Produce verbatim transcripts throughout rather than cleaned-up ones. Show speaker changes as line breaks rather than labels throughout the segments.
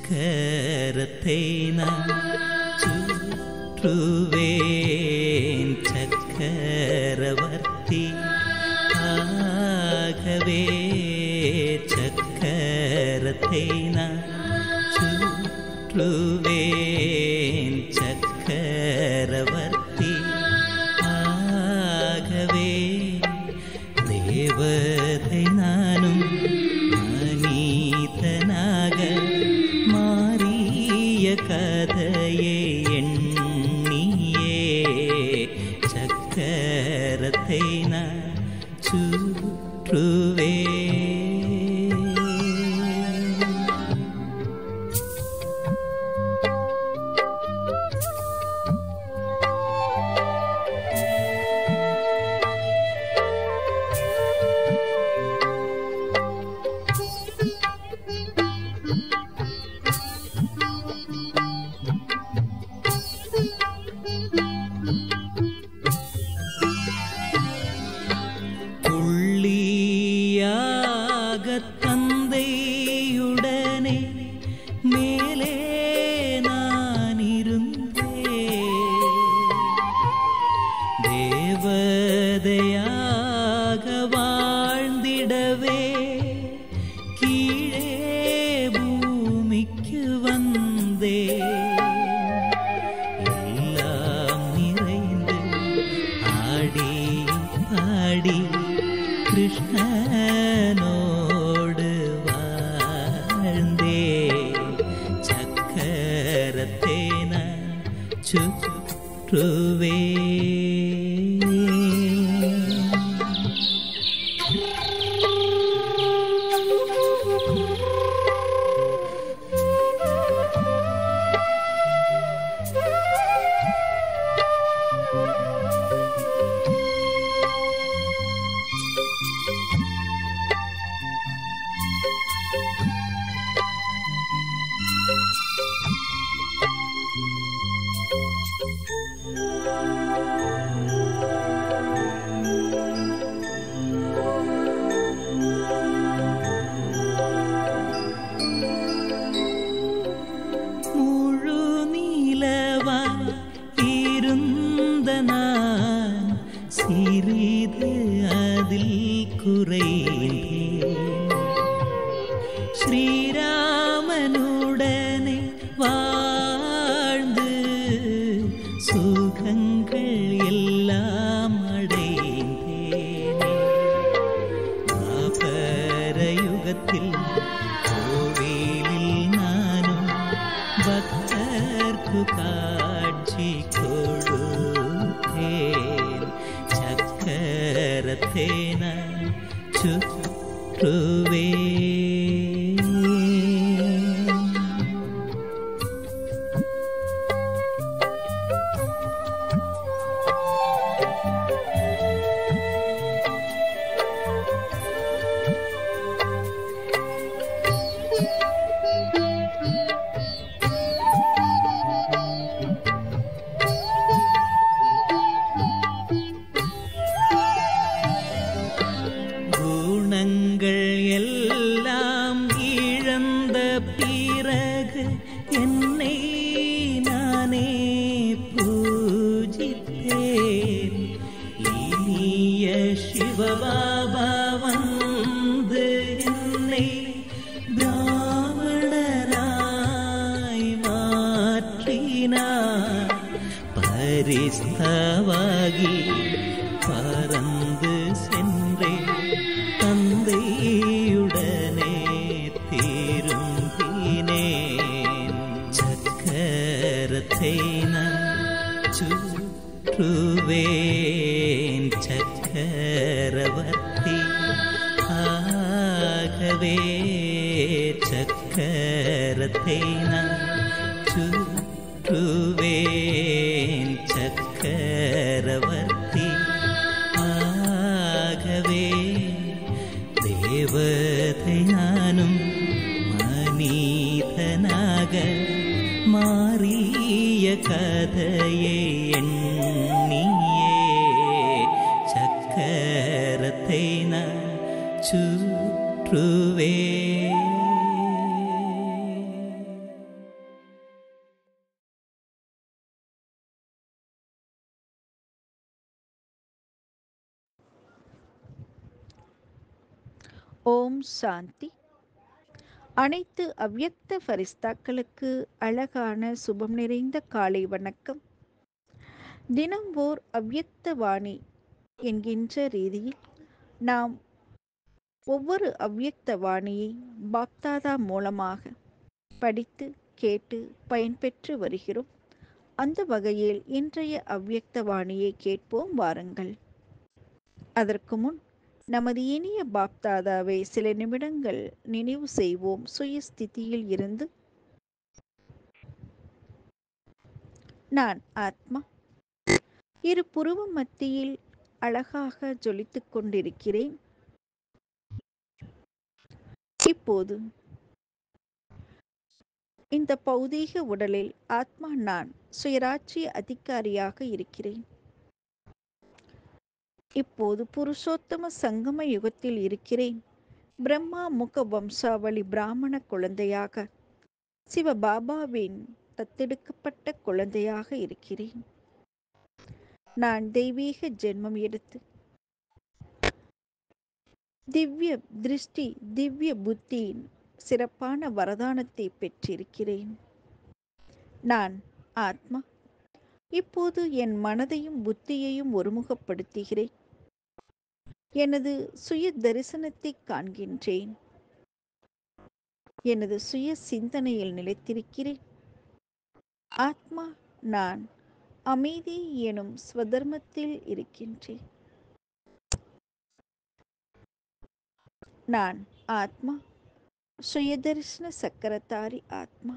சக்கரத்தை நான் சுற்றுவேன் சக்கரவர்த்தி ஆகவே சக்கரத்தை நான் சுற்றுவேன் சக்கரவர்த்தி ஆகவே தேவதை நானும் மனிதனாக மாறிய கதையை எண்ணியே சக்கரத்தை நான் சுற்றுவேன். தந்தையுடனே மேலே நான் இருந்தேன் தேவதையாக வாழ்ந்திடவே கீழே பூமிக்கு வந்தேன் எல்லாம் நிறைந்து ஆடி பாடி கிருஷ்ணனோடு வாழ்ந்தே சக்கரத்தை நான் சுற்றுவே. நான் சிறிது அதில் குறைந்தேன் ஸ்ரீராமனுடனே வாழ்ந்து சுகங்கள் எல்லாம் அடைந்தேனே துவாபரயுகத்தில் கோவிலில் நானும் பக்தர்க்கு காட்சி கொடுத்தேன் சக்கரத்தை நான் சுற்றுவேன். குணங்கள் எல்லாம் இழந்த பிறகு என்னை நானே பூஜித்தேன். இனிய சிவபாபா வந்து என்னை பிராமணராய் மாற்றினார். பரிஸ்தவாகி பறந்து சென்றேன் தந்தையுடனே திரும்பினேன் சக்கரத்தை நான் சுற்றுவேன் சக்கரவர்த்தி ஆகவே சக்கரத்தை நான் சுற்றுவேன் சக்கரவர்த்தி ஆகவே தேவதை நானும் மனிதனாக மாறிய கதையை எண்ணியே சக்கரத்தை நான் சுற்றுவேன்.
ஓம் சாந்தி. அனைத்து அவ்யக்த ஃபரிஸ்தாக்களுக்கு அழகான சுபம் நிறைந்த காலை வணக்கம். தினம் ஓர் அவ்யக்த வாணி என்கின்ற ரீதியில் நாம் ஒவ்வொரு அவ்யக்த வாணியை பாப்தாதா மூலமாக படித்து கேட்டு பயன்பெற்று வருகிறோம். அந்த வகையில் இன்றைய அவ்யக்த வாணியை கேட்போம் வாருங்கள். அதற்கு முன் நமது இனிய பாப்தாதாவை சில நிமிடங்கள் நினைவு செய்வோம். சுயஸ்திதியில் இருந்து நான் ஆத்மா இரு புருவ மத்தியில் அழகாக ஜொலித்துக் கொண்டிருக்கிறேன். இப்போது இந்த பௌதீக உடலில் ஆத்மா நான் சுயராட்சிய அதிகாரியாக இருக்கிறேன். இப்போது புருஷோத்தம சங்கம யுகத்தில் இருக்கிறேன். பிரம்மா முக வம்சாவளி பிராமண குழந்தையாக சிவபாபாவின் தத்தெடுக்கப்பட்ட குழந்தையாக இருக்கிறேன். நான் தெய்வீக ஜென்மம் எடுத்து திவ்ய திருஷ்டி திவ்ய புத்தியின் சிறப்பான வரதானத்தை பெற்றிருக்கிறேன். நான் ஆத்மா இப்போது என் மனதையும் புத்தியையும் ஒருமுகப்படுத்துகிறேன். எனது சுய தரிசனத்தை காண்கின்றேன். எனது சுய சிந்தனையில் நிலைத்திருக்கிறேன். ஆத்மா நான் அமைதி எனும் ஸ்வதர்மத்தில் இருக்கின்றேன். நான் ஆத்மா சுயதர்ஷன சக்கரத்தாரி ஆத்மா.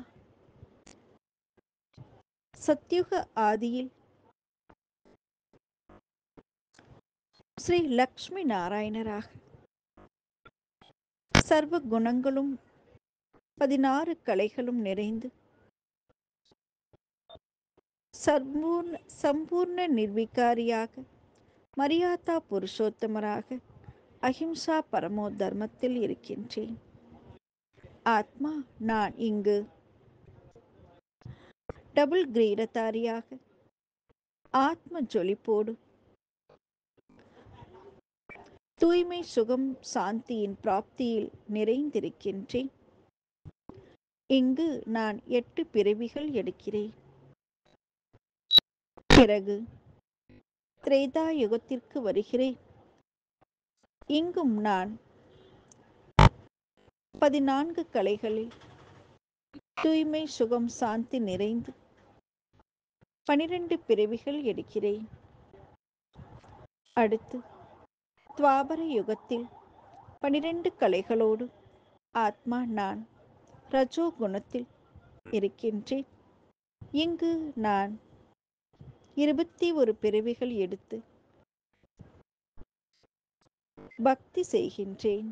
சத்யுக ஆதியில் ஸ்ரீ லக்ஷ்மி நாராயணராக சர்வ குணங்களும் பதினாறு கலைகளும் நிறைந்து சம்பூர்ண சம்பூர்ண நிர்விகாரியாக மரியாதா புருஷோத்தமராக அஹிம்சா பரமோ தர்மத்தில் இருக்கின்றேன். ஆத்மா நான் இங்கு டபுள் கிரீடதாரியாக ஆத்ம ஜொலிப்போடு தூய்மை சுகம் சாந்தியின் பிராப்தியில் நிறைந்திருக்கின்றேன். இங்கு நான் எட்டு பிறவிகள் எடுக்கிறேன். பிறகு திரேதா யுகத்திற்கு வருகிறேன். இங்கும் நான் பதினான்கு கலைகளில் தூய்மை சுகம் சாந்தி நிறைந்து பனிரெண்டு பிறவிகள் எடுக்கிறேன். அடுத்து துவாபர யுகத்தில் பனிரெண்டு கலைகளோடு ஆத்மா நான் ரஜோ குணத்தில் இருக்கின்றேன். இங்கு நான் இருபத்தி ஒரு பிறவிகள் எடுத்து பக்தி செய்கின்றேன்.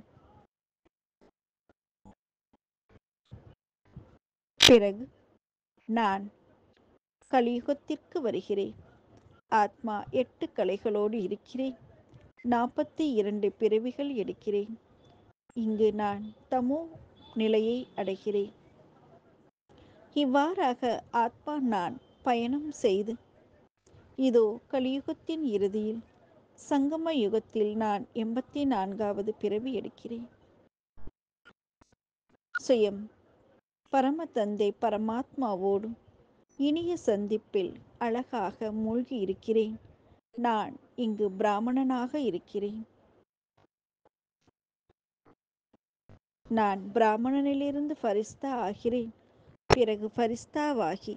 பிறகு நான் கலியுகத்திற்கு வருகிறேன். ஆத்மா எட்டு கலைகளோடு இருக்கிறேன். நாற்பத்தி இரண்டு பிறவிகள் எடுக்கிறேன். இங்கு நான் தமோ நிலையை அடைகிறேன். இவ்வாறாக ஆத்மா நான் பயணம் செய்து இதோ கலியுகத்தின் இறுதியில் சங்கம யுகத்தில் நான் எண்பத்தி நான்காவது பிறவி எடுக்கிறேன். சுயம் பரம தந்தை பரமாத்மாவோடும் இனிய சந்திப்பில் அழகாக மூழ்கி இருக்கிறேன். நான் இங்கு பிராமணனாக இருக்கிறேன். நான் பிராமணனிலிருந்து ஃபரிஸ்தா ஆகிறேன். பிறகு ஃபரிஸ்தாவாகி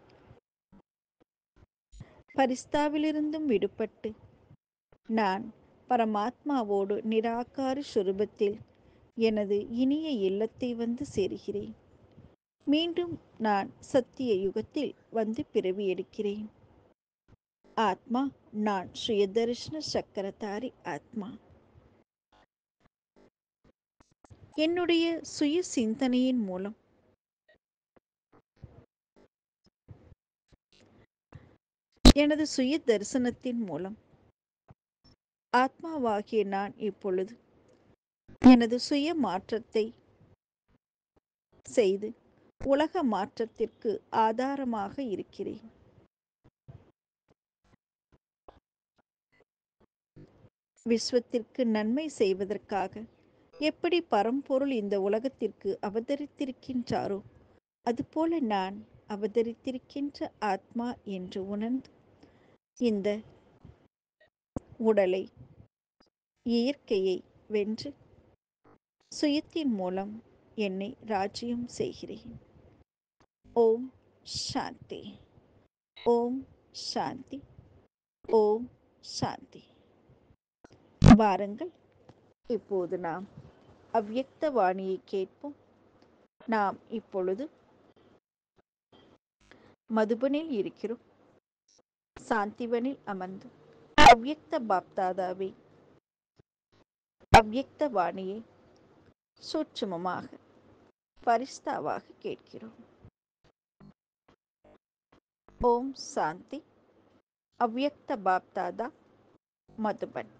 ஃபரிஸ்தாவிலிருந்தும் விடுபட்டு நான் பரமாத்மாவோடு நிராகார சுரூபத்தில் எனது இனிய இல்லத்தை வந்து சேர்கிறேன். மீண்டும் நான் சத்திய யுகத்தில் வந்து பிறவி எடுக்கிறேன். ஆத்மா நான் சுயதர்ஷன சக்கரதாரி ஆத்மா. என்னுடைய சுய சிந்தனையின் மூலம் எனது சுய தரிசனத்தின் மூலம் ஆத்மாவாகிய நான் இப்பொழுது எனது சுய மாற்றத்தை செய்து உலக மாற்றத்திற்கு ஆதாரமாக இருக்கிறேன். விஸ்வத்திற்கு நன்மை செய்வதற்காக எப்படி பரம்பொருள் இந்த உலகத்திற்கு அவதரித்திருக்கின்றாரோ அதுபோல நான் அவதரித்திருக்கின்ற ஆத்மா என்று உணர்ந்து இந்த உடலை இயற்கையை வென்று சுயத்தின் மூலம் என்னை ராஜ்யம் செய்கிறேன். ஓம் சாந்தி. ஓம் சாந்தி. ஓம் சாந்தி. வாருங்கள், இப்போது நாம் அவ்யக்த வாணியை கேட்போம். நாம் இப்பொழுது மதுபனில் இருக்கிறோம். சாந்திவனில் அமர்ந்து அவ்யக்த பாப்தாதாவை அவ்யக்த வாணியை சூட்சுமமாக பரிஸ்தாவாக கேட்கிறோம். ஓம் சாந்தி. அவ்யக்த பாப்தாதா, மதுபன்.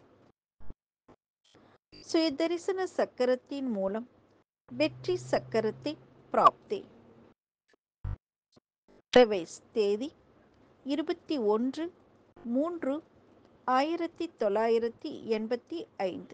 சுயதரிசன சக்கரத்தின் மூலம் வெற்றி சக்கரத்தை பிராப்தி. பிரவேஸ் தேதி இருபத்தி ஒன்று மூன்று ஆயிரத்தி தொள்ளாயிரத்தி எண்பத்தி ஐந்து.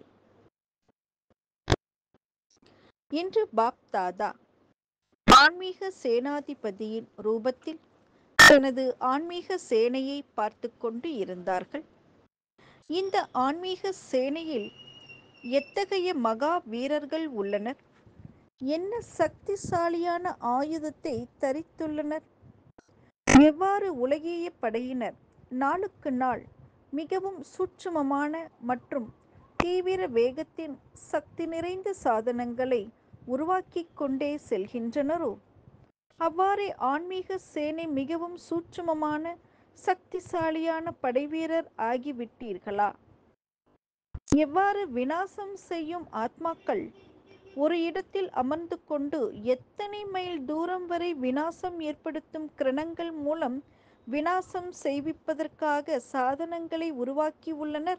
இன்று பாப்தாதா ஆன்மீக சேனாதிபதியின் ரூபத்தில் தனது ஆன்மீக சேனையை பார்த்து கொண்டு இருந்தார்கள். இந்த ஆன்மீக சேனையில் எத்தகைய மகா வீரர்கள் உள்ளனர்? என்ன சக்திசாலியான ஆயுதத்தை தரித்துள்ளனர்? எவ்வாறு உலகிய படையினர் நாளுக்கு நாள் மிகவும் சூட்சுமமான மற்றும் தீவிர வேகத்தின் சக்தி நிறைந்த சாதனங்களை உருவாக்கிக் கொண்டே செல்கின்றனரோ அவ்வாறே ஆன்மீக சேனை மிகவும் சூட்சுமமான சக்திசாலியான படைவீரர் ஆகிவிட்டீர்களா? எவ்வாறு விநாசம் செய்யும் ஆத்மாக்கள் ஒரு இடத்தில் அமர்ந்து கொண்டு எத்தனை மைல் தூரம் வரை விநாசம் ஏற்படுத்தும் கிரணங்கள் மூலம் விநாசம் செய்விப்பதற்காக சாதனங்களை உருவாக்கி உள்ளனர்.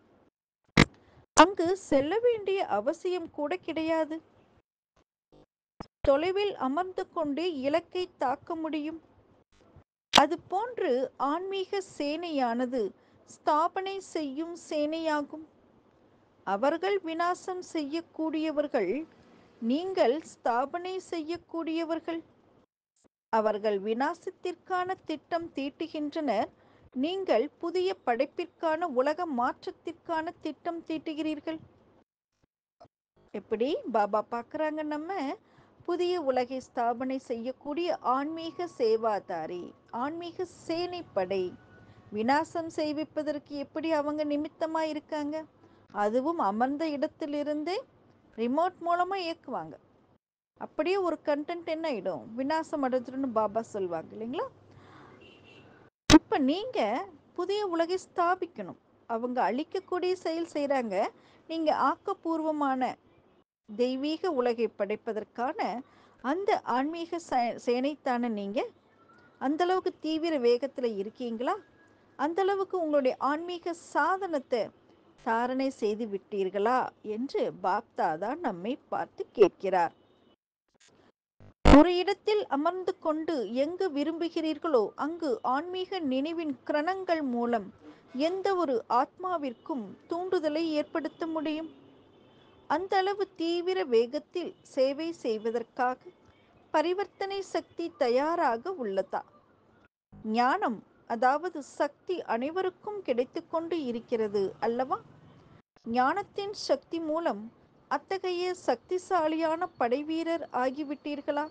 அங்கு செல்ல வேண்டிய அவசியம் கூட கிடையாது. தொலைவில் அமர்ந்து கொண்டு இலக்கை தாக்க முடியும். அதுபோன்று ஆன்மீக சேனையானது ஸ்தாபனை செய்யும் சேனையாகும். அவர்கள் விநாசம் செய்யக்கூடியவர்கள், நீங்கள் ஸ்தாபனை செய்யக்கூடியவர்கள். அவர்கள் விநாசத்திற்கான திட்டம் தீட்டுகின்றனர். நீங்கள் புதிய படைப்பிற்கான உலக மாற்றத்திற்கான திட்டம் தீட்டுகிறீர்கள். எப்படி பாபா பார்க்குறாங்க? நம்ம புதிய உலகை ஸ்தாபனை செய்யக்கூடிய ஆன்மீக சேவாதாரி, ஆன்மீக சேனைப்படை. விநாசம் செய்விப்பதற்கு எப்படி அவங்க நிமித்தமாக இருக்காங்க? அதுவும் அமர்ந்த இடத்திலிருந்தே ரிமோட் மூலமாக இயக்குவாங்க. அப்படியே ஒரு கண்டென்ட் என்ன ஆகிடும்? விநாசம் அடைஞ்சிடும்னு பாபா சொல்லுவாங்க இல்லைங்களா? இப்போ நீங்கள் புதிய உலகை ஸ்தாபிக்கணும். அவங்க அழிக்கக்கூடிய செயல் செய்கிறாங்க. நீங்கள் ஆக்கப்பூர்வமான தெய்வீக உலகை படைப்பதற்கான அந்த ஆன்மீக சேனைத்தான நீங்கள் அந்தளவுக்கு தீவிர வேகத்தில் இருக்கீங்களா? அந்தளவுக்கு உங்களுடைய ஆன்மீக சாதனத்தை தாரணை செய்து விட்டீர்களா என்று பாப்தாதா நம்மை பார்த்து கேட்கிறார். ஒரு இடத்தில் அமர்ந்து கொண்டு எங்கு விரும்புகிறீர்களோ அங்கு ஆன்மீக நினைவின் கிரணங்கள் மூலம் எந்த ஒரு ஆத்மாவிற்கும் தூண்டுதலை ஏற்படுத்த முடியும். அந்த அளவு தீவிர வேகத்தில் சேவை செய்வதற்காக பரிவர்த்தனை சக்தி தயாராக உள்ளதா? ஞானம், அதாவது சக்தி அனைவருக்கும் கிடைத்து கொண்டு இருக்கிறது அல்லவா? ஞானத்தின் சக்தி மூலம் அத்தகைய சக்திசாலியான படைவீரர் ஆகிவிட்டீர்களா?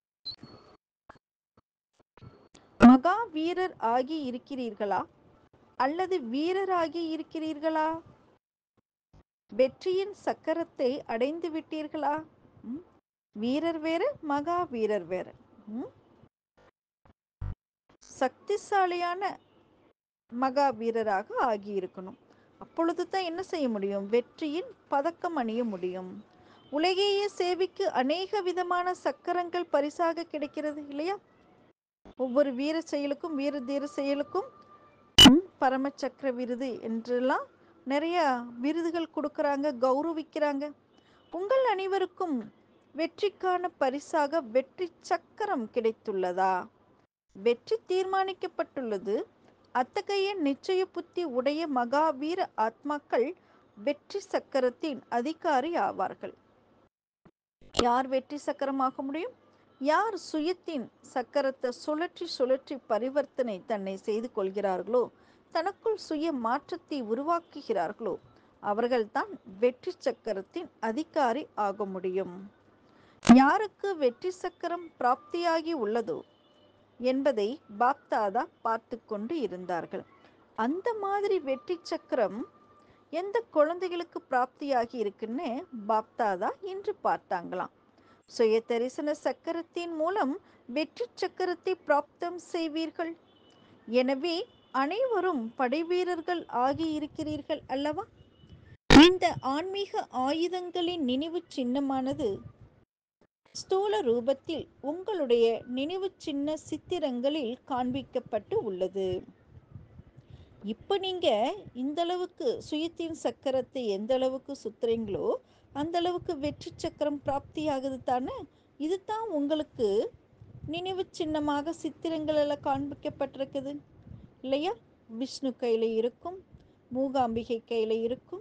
மகா வீரர் ஆகி இருக்கிறீர்களா அல்லது வீரராகி இருக்கிறீர்களா? வெற்றியின் சக்கரத்தை அடைந்து விட்டீர்களா? வீரர் வேற, மகா வீரர் வேற. சக்திசாலியான மகா வீரராக ஆகியிருக்கணும். அப்பொழுது தான் என்ன செய்ய முடியும்? வெற்றியின் பதக்கம் அணிய முடியும். உலகேய சேவைக்கு அநேக விதமான சக்கரங்கள் பரிசாக கிடைக்கிறது இல்லையா? ஒவ்வொரு வீர செயலுக்கும், வீர தீர செயலுக்கும் பரமச்சக்கர விருது என்றெல்லாம் நிறைய விருதுகள் கொடுக்குறாங்க, கௌரவிக்கிறாங்க. உங்கள் அனைவருக்கும் வெற்றிக்கான பரிசாக வெற்றி சக்கரம் கிடைத்துள்ளதா? வெற்றி தீர்மானிக்கப்பட்டுள்ளது. அத்தகைய நிச்சய புத்தி உடைய மகாவீர ஆத்மாக்கள் வெற்றி சக்கரத்தின் அதிகாரி ஆவார்கள். யார் வெற்றி சக்கரமாக முடியும்? யார் சுயத்தின் சக்கரத்தை சுழற்றி சுழற்றி பரிவர்த்தனை தன்னை செய்து கொள்கிறார்களோ, தனக்குள் சுய மாற்றத்தை உருவாக்குகிறார்களோ, அவர்கள்தான் வெற்றி சக்கரத்தின் அதிகாரி ஆக முடியும். யாருக்கு வெற்றி சக்கரம் பிராப்தியாகி உள்ளதோ என்பதை பாப்தாதா பார்த்து கொண்டு இருந்தார்கள். அந்த மாதிரி வெற்றி சக்கரம் எந்த குழந்தைகளுக்கு பிராப்தியாகி இருக்குன்னு பாப்தாதா இன்று பார்த்தாங்களாம். சுய தரிசன சக்கரத்தின் மூலம் வெற்றி சக்கரத்தை பிராப்தம் செய்வீர்கள். எனவே அனைவரும் படைவீரர்கள் ஆகி இருக்கிறீர்கள் அல்லவா? இந்த ஆன்மீக ஆயுதங்களின் நினைவு சின்னமானது ஸ்தூல ரூபத்தில் உங்களுடைய நினைவு சின்ன சித்திரங்களில் காண்பிக்கப்பட்டு உள்ளது. இப்போ நீங்க இந்த அளவுக்கு சுயத்தின் சக்கரத்தை எந்த அளவுக்கு சுத்துறீங்களோ அந்த அளவுக்கு வெற்றி சக்கரம் பிராப்தி ஆகுது தானே. இதுதான் உங்களுக்கு நினைவு சின்னமாக சித்திரங்கள் எல்லாம் காண்பிக்கப்பட்டிருக்குது இல்லையா? விஷ்ணு கையில இருக்கும், மூகாம்பிகை கையில இருக்கும்.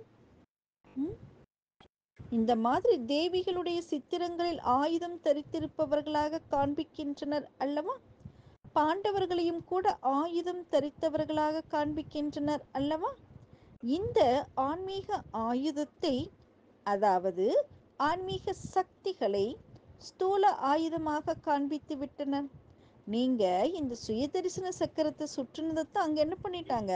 இந்த மாதிரி தேவிகளுடைய சித்திரங்களில் ஆயுதம் தரித்திருப்பவர்களாக காண்பிக்கின்றனர் அல்லவா? பாண்டவர்களையும் கூட ஆயுதம் தரித்தவர்களாக காண்பிக்கின்றனர் அல்லவா? இந்த ஆன்மீக ஆயுதத்தை, அதாவது ஆன்மீக சக்திகளை ஸ்தூல ஆயுதமாக காண்பித்து விட்டனர். நீங்க இந்த சுயதரிசன சக்கரத்தை சுற்றுனதான் அங்க என்ன பண்ணிட்டாங்க?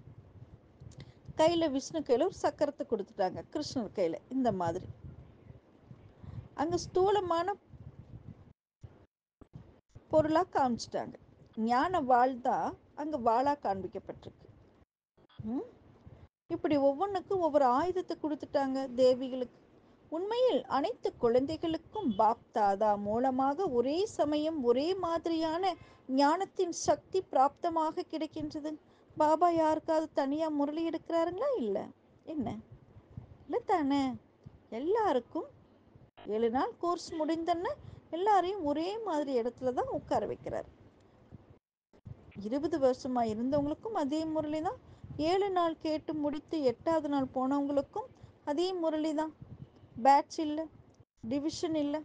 கையில விஷ்ணு கையில ஒரு சக்கரத்தை கொடுத்துட்டாங்க, கிருஷ்ணர் கையில இந்த மாதிரி. அங்க ஸ்தூலமான பொருளா காமிச்சிட்டாங்க. ஞான வாழ் தான் அங்க வாளா காண்பிக்கப்பட்டிருக்கு. இப்படி ஒவ்வொன்றுக்கும் ஒவ்வொரு ஆயுதத்தை கொடுத்துட்டாங்க தேவிகளுக்கு. உண்மையில் அனைத்து குழந்தைகளுக்கும் பாப்தாதா மூலமாக ஒரே சமயம் ஒரே மாதிரியான ஞானத்தின் சக்தி பிராப்தமாக கிடைக்கின்றது. பாபா யாருக்காவது தனியா முரளி எடுக்கிறாருங்களா? இல்லை. என்ன இல்லை தானே? எல்லாருக்கும் ஏழு நாள் கோர்ஸ் முடிந்தன்னு எல்லாரையும் ஒரே மாதிரி இடத்துல தான் உட்கார வைக்கிறார். இருபது வருஷமா இருந்தவங்களுக்கும் அதே முரளி தான். ஏழு நாள் கேட்டு முடித்து எட்டாவது நாள் போனவங்களுக்கும் அதே முரளி தான். பேட்ச் இல்லை, டிவிஷன் இல்லை.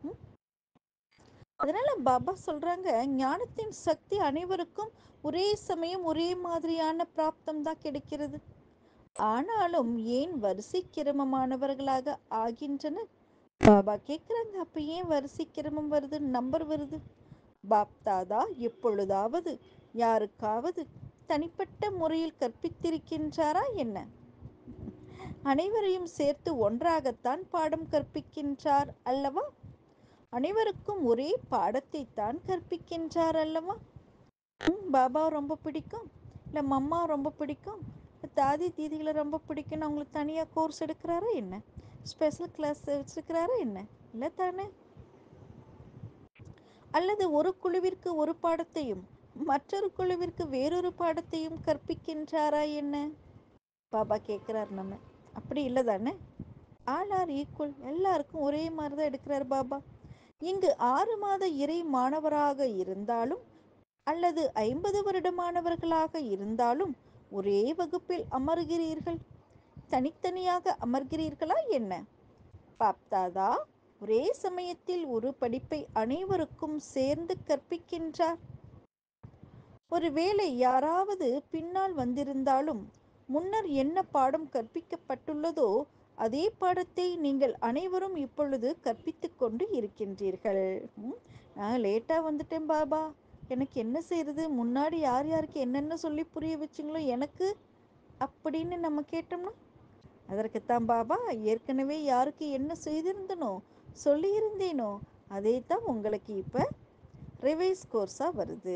அதனால பாபா சொல்றாங்க, ஞானத்தின் சக்தி அனைவருக்கும் ஒரே சமயம் ஒரே மாதிரியான பிராப்தம் தான் கிடைக்கிறது. ஆனாலும் ஏன் வரிசை கிரமமானவர்களாக ஆகின்றனர்? பாபா கேட்குறாங்க, அப்போ ஏன் வரிசை கிரமம் வருது, நம்பர் வருது? பாப்தாதா எப்பொழுதாவது யாருக்காவது தனிப்பட்ட முறையில் கற்பித்திருக்கின்றாரா என்ன? அனைவரையும் சேர்த்து ஒன்றாகத்தான் பாடம் கற்பிக்கின்றார் அல்லவா? அனைவருக்கும் ஒரே பாடத்தை தான் கற்பிக்கின்றார் அல்லவா? பாபா ரொம்ப பிடிக்கும், இல்லை மம்மா ரொம்ப பிடிக்கும், தாதி தீதிகளை ரொம்ப பிடிக்கும்னு அவங்களுக்கு தனியாக கோர்ஸ் எடுக்கிறாரா என்ன? ஸ்பெஷல் கிளாஸ் வச்சுருக்கிறாரா என்ன? இல்லை தானே? அல்லது ஒரு குழுவிற்கு ஒரு பாடத்தையும் மற்றொரு குழுவிற்கு வேறொரு பாடத்தையும் கற்பிக்கின்றாரா என்ன? பாபா கேட்குறார். நம்ம அப்படி இல்லை தானே? ஆல் ஆர் ஈக்குவல், எல்லாருக்கும் ஒரே மாதிரி தான் எடுக்கிறார் பாபா. இங்கு ஆறு மாத இறை மாணவராக இருந்தாலும் அல்லது ஐம்பது வருட மாணவர்களாக இருந்தாலும் ஒரே வகுப்பில் அமர்கிறீர்கள். தனித்தனியாக அமர்கிறீர்களா என்ன? பாப்தாதா ஒரே சமயத்தில் ஒரு படிப்பை அனைவருக்கும் சேர்ந்து கற்பிக்கின்றார். ஒருவேளை யாராவது பின்னால் வந்திருந்தாலும் முன்னர் என்ன பாடம் கற்பிக்கப்பட்டுள்ளதோ அதே பாடத்தை நீங்கள் அனைவரும் இப்பொழுது கற்பித்து கொண்டு இருக்கின்றீர்கள். நான் லேட்டாக வந்துட்டேன் பாபா, எனக்கு என்ன செய்யறது? முன்னாடி யார் யாருக்கு என்னென்ன சொல்லி புரிய வச்சிங்களோ எனக்கு அப்படின்னு நம்ம கேட்டோம்னா, அதற்குத்தான் பாபா ஏற்கனவே யாருக்கு என்ன செய்திருந்தனோ சொல்லியிருந்தேனோ அதே தான் உங்களுக்கு இப்போ ரிவைஸ் கோர்ஸாக வருது.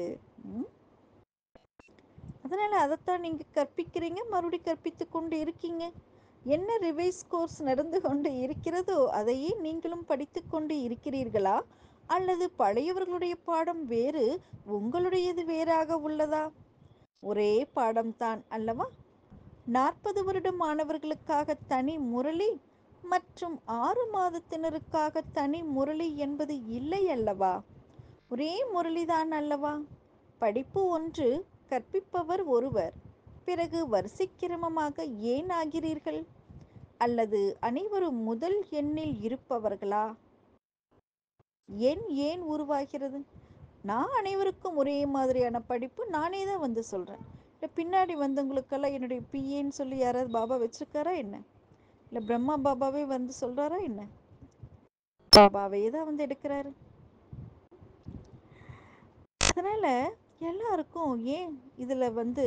அதனால் அதைத்தான் நீங்கள் கற்பிக்கிறீங்க, மறுபடி கற்பித்து கொண்டு இருக்கீங்க. என்ன ரிவைஸ் கோர்ஸ் நடந்து கொண்டு இருக்கிறதோ அதையே நீங்களும் படித்து கொண்டு இருக்கிறீர்களா? அல்லது பழையவர்களுடைய பாடம் வேறு, உங்களுடையது வேறாக உள்ளதா? ஒரே பாடம்தான் அல்லவா? நாற்பது வருட மாணவர்களுக்காக தனி முரளி மற்றும் ஆறு மாதத்தினருக்காக தனி முரளி என்பது இல்லை அல்லவா? ஒரே முரளிதான் அல்லவா? படிப்பு ஒன்று, கற்பிப்பவர் ஒருவர். பிறகு வரிசை கிரமமாக ஏன் ஆகிறீர்கள்? அல்லது அனைவரும் முதல் எண்ணில் இருப்பவர்களா? எண் ஏன் உருவாகிறது? நான் அனைவருக்கும் ஒரே மாதிரியான படிப்பு நானே தான் வந்து சொல்கிறேன். இல்லை பின்னாடி வந்தவங்களுக்கெல்லாம் என்னுடைய பிஏன்னு சொல்லி யாராவது பாபா வச்சுருக்காரா என்ன? இல்லை பிரம்மா பாபாவே வந்து சொல்கிறாரா என்ன? பாபாவே தான் வந்து எடுக்கிறாரு. அதனால் எல்லாருக்கும் ஏன் இதில் வந்து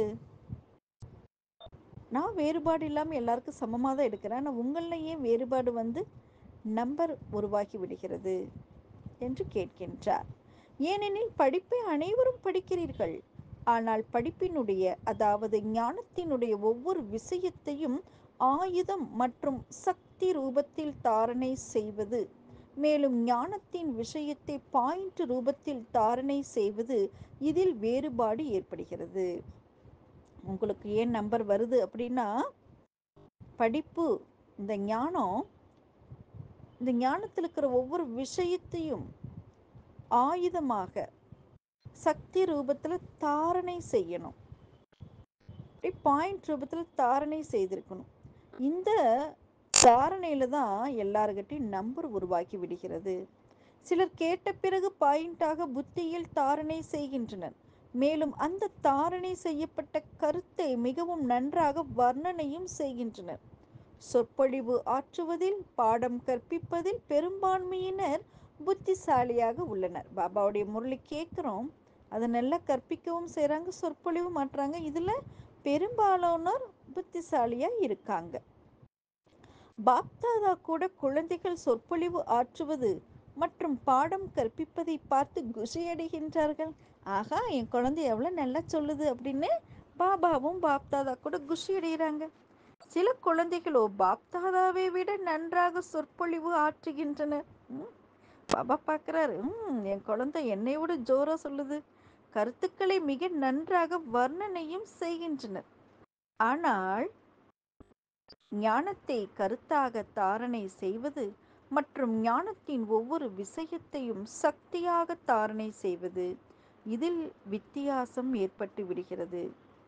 நான் வேறுபாடு இல்லாமல் எல்லாருக்கும் சமமாக தான் எடுக்கிறேன். ஆனால் உங்களில் ஏன் வேறுபாடு வந்து நம்பர் உருவாகி விடுகிறது என்று கேட்கின்றார். ஏனெனில் படிப்பை அனைவரும் படிக்கிறீர்கள். ஆனால் படிப்பினுடைய அதாவது ஞானத்தினுடைய ஒவ்வொரு விஷயத்தையும் ஆயுதம் மற்றும் சக்தி ரூபத்தில் தாரணை செய்வது, மேலும் ஞானத்தின் விஷயத்தை பாயிண்ட் ரூபத்தில் தாரணை செய்வது, இதில் வேறுபாடு ஏற்படுகிறது. உங்களுக்கு ஏன் நம்பர் வருது அப்படின்னா, படிப்பு இந்த ஞானம் இந்த ஞானத்தில் இருக்கிற ஒவ்வொரு விஷயத்தையும் ஆயுதமாக சக்தி ரூபத்தில் தாரணை செய்யணும். பாயிண்ட் ரூபத்தில் தாரணை செய்திருக்கணும். இந்த தாரணையில் தான் எல்லார்கிட்டையும் நம்பர் உருவாக்கி விடுகிறது. சிலர் கேட்ட பிறகு பாயிண்டாக புத்தியில் தாரணை செய்கின்றனர். மேலும் அந்த தாரணை செய்யப்பட்ட கருத்தை மிகவும் நன்றாக வர்ணனையும் செய்கின்றனர். சொற்பொழிவு ஆற்றுவதில், பாடம் கற்பிப்பதில் பெரும்பான்மையினர் புத்திசாலியாக உள்ளனர். பாபாவுடைய முரளி கேட்குறோம், அதை நல்லா கற்பிக்கவும் செய்கிறாங்க, சொற்பொழிவு மாற்றுறாங்க. இதில் பெரும்பாலானோர் புத்திசாலியாக இருக்காங்க. பாப்தாதா கூட குழந்தைகள் சொற்பொழிவு ஆற்றுவது மற்றும் பாடம் கற்பிப்பதை பார்த்து குஷியடைகின்றார்கள். ஆகா, என் குழந்தை எவ்வளோ நல்லா சொல்லுது அப்படின்னு பாபாவும் பாப்தாதா கூட குஷி அடைகிறாங்க. சில குழந்தைகளோ பாப்தாதாவை விட நன்றாக சொற்பொழிவு ஆற்றுகின்றனர். பாபா பார்க்குறாரு, ம் என் குழந்தை என்னை விட ஜோரா சொல்லுது, கருத்துக்களை மிக நன்றாக வர்ணனையும் செய்கின்றனர். ஆனால் ஞானத்தை கருத்தாக தாரணை செய்வது மற்றும் ஞானத்தின் ஒவ்வொரு விஷயத்தையும் சக்தியாக தாரணை செய்வது, இதில் வித்தியாசம் ஏற்பட்டு விடுகிறது.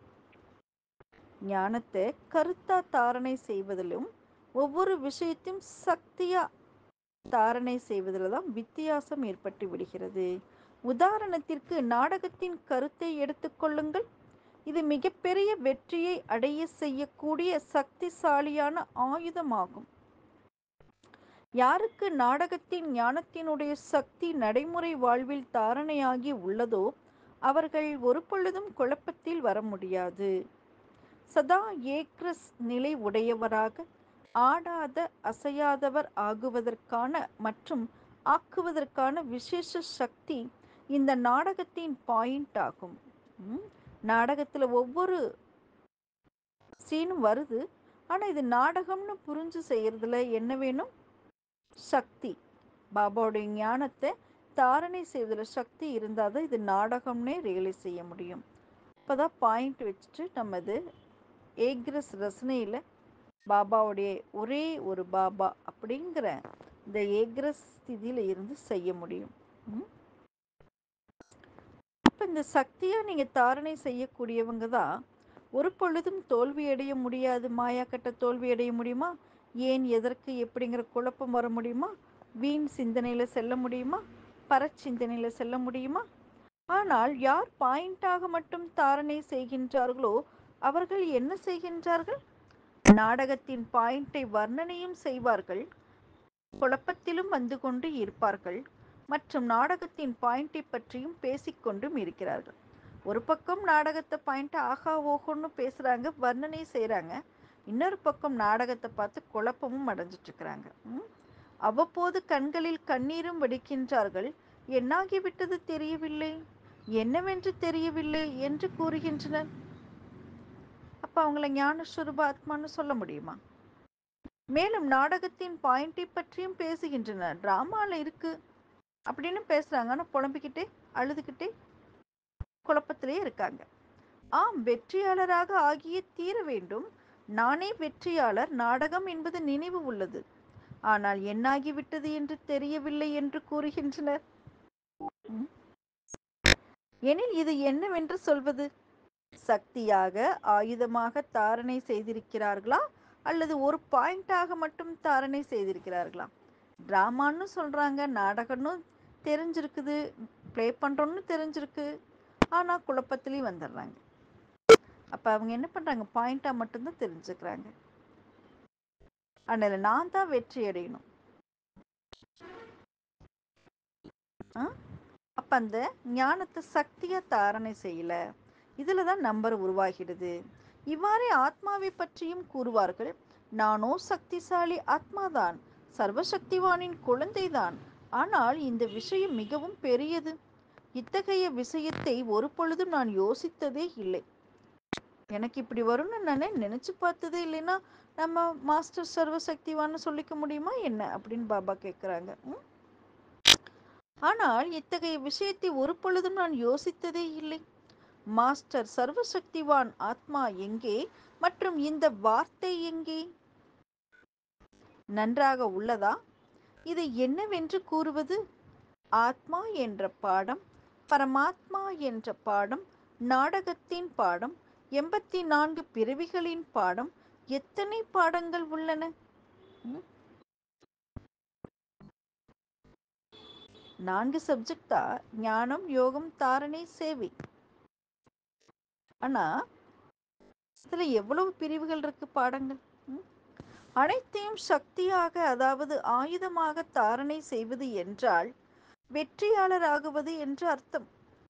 ஞானத்தை கருத்தா தாரணை செய்வதிலும் ஒவ்வொரு விஷயத்தையும் சக்தியா தாரணை செய்வதில் தான் வித்தியாசம் ஏற்பட்டு விடுகிறது. உதாரணத்திற்கு நாடகத்தின் கருத்தை எடுத்துக்கொள்ளுங்கள். இது மிகப்பெரிய வெற்றியை அடைய செய்யக்கூடிய சக்திசாலியான ஆயுதமாகும். யாருக்கு நாடகத்தின் ஞானத்தினுடைய சக்தி நடைமுறை வாழ்வில் தாரணையாகி உள்ளதோ அவர்கள் ஒரு பொழுதும் குழப்பத்தில் வர முடியாது. சதா ஏக்ரஸ் நிலை உடையவராக ஆடாத அசையாதவர் ஆகுவதற்கான மற்றும் ஆக்குவதற்கான விசேஷ சக்தி இந்த நாடகத்தின் பாயிண்ட் ஆகும். நாடகத்தில் ஒவ்வொரு சீனும் வருது, ஆனால் இது நாடகம்னு புரிஞ்சு செய்யறதுல என்ன வேணும்? சக்தி. பாபாவுடைய ஞானத்தை தாரணை செய்வதில் சக்தி இருந்தால் தான் இது நாடகம்னே ரியலைஸ் செய்ய முடியும். இப்போ தான் பாயிண்ட் வச்சுட்டு நம்ம இது ஏக்ரஸ் ரசனையில் பாபாவுடைய ஒரே ஒரு பாபா அப்படிங்கிற இந்த ஏக்ரஸ் ஸ்திதியில் இருந்து செய்ய முடியும். அப்போ இந்த சக்தியை நீங்கள் தாரணை செய்யக்கூடியவங்க தான் ஒரு பொழுதும் தோல்வியடைய முடியாது. மாயா கட்ட தோல்வி அடைய முடியுமா? ஏன், எதற்கு, எப்படிங்கிற குழப்பம் வர முடியுமா? வீண் சிந்தனையில் செல்ல முடியுமா? பரச்சிந்தனையில் செல்ல முடியுமா? ஆனால் யார் பாயிண்டாக மட்டும் தாரணை செய்கின்றார்களோ அவர்கள் என்ன செய்கின்றார்கள்? நாடகத்தின் பாயிண்டை வர்ணனையும் செய்வார்கள், குழப்பத்திலும் வந்து கொண்டு இருப்பார்கள் மற்றும் நாடகத்தின் பாயிண்டை பற்றியும் பேசிக்கொண்டும் இருக்கிறார்கள். ஒரு பக்கம் நாடகத்தை பாயிண்ட் ஆகா ஓஹோன்னு பேசுகிறாங்க, வர்ணனை செய்கிறாங்க. இன்னொரு பக்கம் நாடகத்தை பார்த்து குழப்பமும் அடைஞ்சிட்டு இருக்கிறாங்க. அவ்வப்போது கண்களில் கண்ணீரும் வடிக்கின்றார்கள். என்னாகிவிட்டது தெரியவில்லை, என்னவென்று தெரியவில்லை என்று கூறுகின்றனர். அப்போ அவங்கள ஞானஸ்வரூப ஆத்மான்னு சொல்ல முடியுமா? மேலும் நாடகத்தின் பாயிண்டை பற்றியும் பேசுகின்றனர். டிராமாவில் இருக்கு அப்படின்னு பேசுகிறாங்க, ஆனால் புலம்பிக்கிட்டே அழுதுகிட்டே குழப்பத்திலே இருக்காங்க. ஆம், வெற்றியாளராக ஆகிய தீர வேண்டும். நானே வெற்றியாளர், நாடகம் என்பது நினைவு உள்ளது, ஆனால் என்னாகிவிட்டது என்று தெரியவில்லை என்று கூறுகின்றனர். எனில் இது என்னவென்று சொல்வது? சக்தியாக ஆயுதமாக தாரணை செய்திருக்கிறார்களா அல்லது ஒரு பாயிண்டாக மட்டும் தாரணை செய்திருக்கிறார்களாம். ட்ராமான்னு சொல்கிறாங்க, நாடகம்னு தெரிஞ்சிருக்குது, ப்ளே பண்ணுறோன்னு தெரிஞ்சிருக்கு, ஆனால் குழப்பத்துலேயும் வந்துடுறாங்க. அப்போ அவங்க என்ன பண்ணுறாங்க, பாயிண்டாக மட்டும்தான் தெரிஞ்சுக்கிறாங்க. அதனால் நான் தான் வெற்றி அடையணும். அப்போ அந்த ஞானத்தை சக்தியாக தாரணை செய்யலை. இதில் தான் நம்பர் உருவாகிறது. இவ்வாறே ஆத்மாவை பற்றியும் கூறுவார்கள். நானோ சக்திசாலி ஆத்மாதான், சர்வசக்திவானின் குழந்தைதான். ஆனால் இந்த விஷயம் மிகவும் பெரியது. இத்தகைய விஷயத்தை ஒரு பொழுதும் நான் யோசித்ததே இல்லை. எனக்கு இப்படி வரும்னு நானே நினச்சி பார்த்ததே இல்லைன்னா நம்ம மாஸ்டர் சர்வசக்திவான்னு சொல்லிக்க முடியுமா என்ன அப்படின்னு பாபா கேட்குறாங்க. ஆனால் இத்தகைய விஷயத்தை ஒரு பொழுதும் நான் யோசித்ததே இல்லை. மாஸ்டர் சர்வசக்திவான் ஆத்மா எங்கே மற்றும் இந்த வார்த்தை எங்கே? நன்றாக உள்ளதா? இதை என்னவென்று கூறுவது? ஆத்மா என்ற பாடம், பரமாத்மா என்ற பாடம், நாடகத்தின் பாடம், எண்பத்தி நான்கு பிறவிகளின் பாடம், எத்தனை பாடங்கள் உள்ளன? நான்கு சப்ஜெக்ட் தான், ஞானம், யோகம், தாரணை, சேவை. ஆனா இதுல எவ்வளவு பிரிவுகள் இருக்கு, பாடங்கள். அனைத்தையும் சக்தியாக, அதாவது ஆயுதமாக தாரணை செய்வது என்றால் வெற்றியாளராகுவது என்று அர்த்தம்.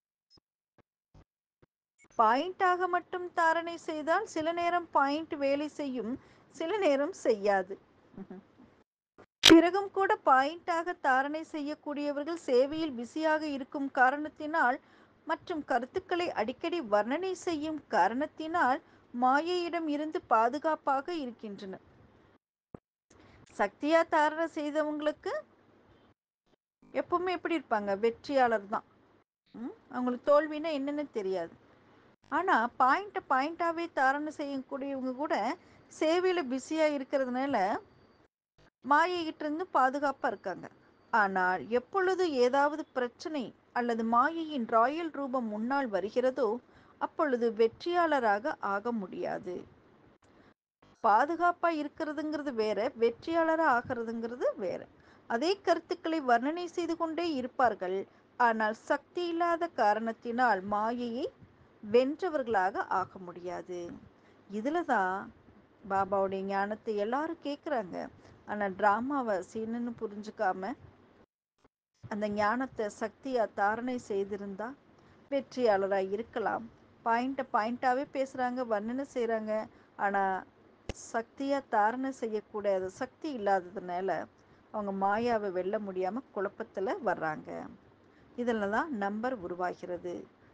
பாயிண்டாக மட்டும் தாரணை செய்தால் சில நேரம் பாயிண்ட் வேலை செய்யும், சில நேரம் செய்யாது. பிறகும் கூட பாயிண்டாக தாரணை செய்யக்கூடியவர்கள் சேவையில் பிஸியாக இருக்கும் காரணத்தினால் மற்றும் கருத்துக்களை அடிக்கடி வர்ணனை செய்யும் காரணத்தினால் மாயையிடம் இருந்து பாதுகாப்பாக இருக்கின்றனர். சக்தியா தாரணை செய்தவங்களுக்கு எப்பவுமே எப்படி இருப்பாங்க, வெற்றியாளர் தான். அவங்களுக்கு தோல்வினா என்னன்னு தெரியாது. ஆனால் பாயிண்ட்டை பாயிண்டாகவே தாரணை செய்யக்கூடியவங்க கூட சேவையில் பிஸியாக இருக்கிறதுனால மாயையிட்டிருந்து பாதுகாப்பாக இருக்காங்க. ஆனால் எப்பொழுது ஏதாவது பிரச்சனை அல்லது மாயையின் ராயல் ரூபம் முன்னால் வருகிறதோ அப்பொழுது வெற்றியாளராக ஆக முடியாது. பாதுகாப்பாக இருக்கிறதுங்கிறது வேற, வெற்றியாளராக ஆகிறதுங்கிறது வேற. அதே கருத்துக்களை வர்ணனை செய்து கொண்டே இருப்பார்கள். ஆனால் சக்தி இல்லாத காரணத்தினால் மாயையை வென்றவர்களாக ஆக முடியாது. இதில் தான் பாபாவுடைய ஞானத்தை எல்லாரும் கேட்குறாங்க. ஆனால் ட்ராமாவை சீனுன்னு புரிஞ்சுக்காம அந்த ஞானத்தை சக்தியாக தாரணை செய்திருந்தா வெற்றியாளராக இருக்கலாம். பாயிண்ட்டை பாயிண்ட்டாகவே பேசுகிறாங்க, வர்ணனை செய்கிறாங்க. ஆனால் சக்தியாக தாரணை செய்யக்கூடாது, சக்தி இல்லாததுனால அவங்க மாயாவை வெல்ல முடியாமல் குழப்பத்தில் வர்றாங்க. இதில் தான் நம்பர் உருவாகிறது.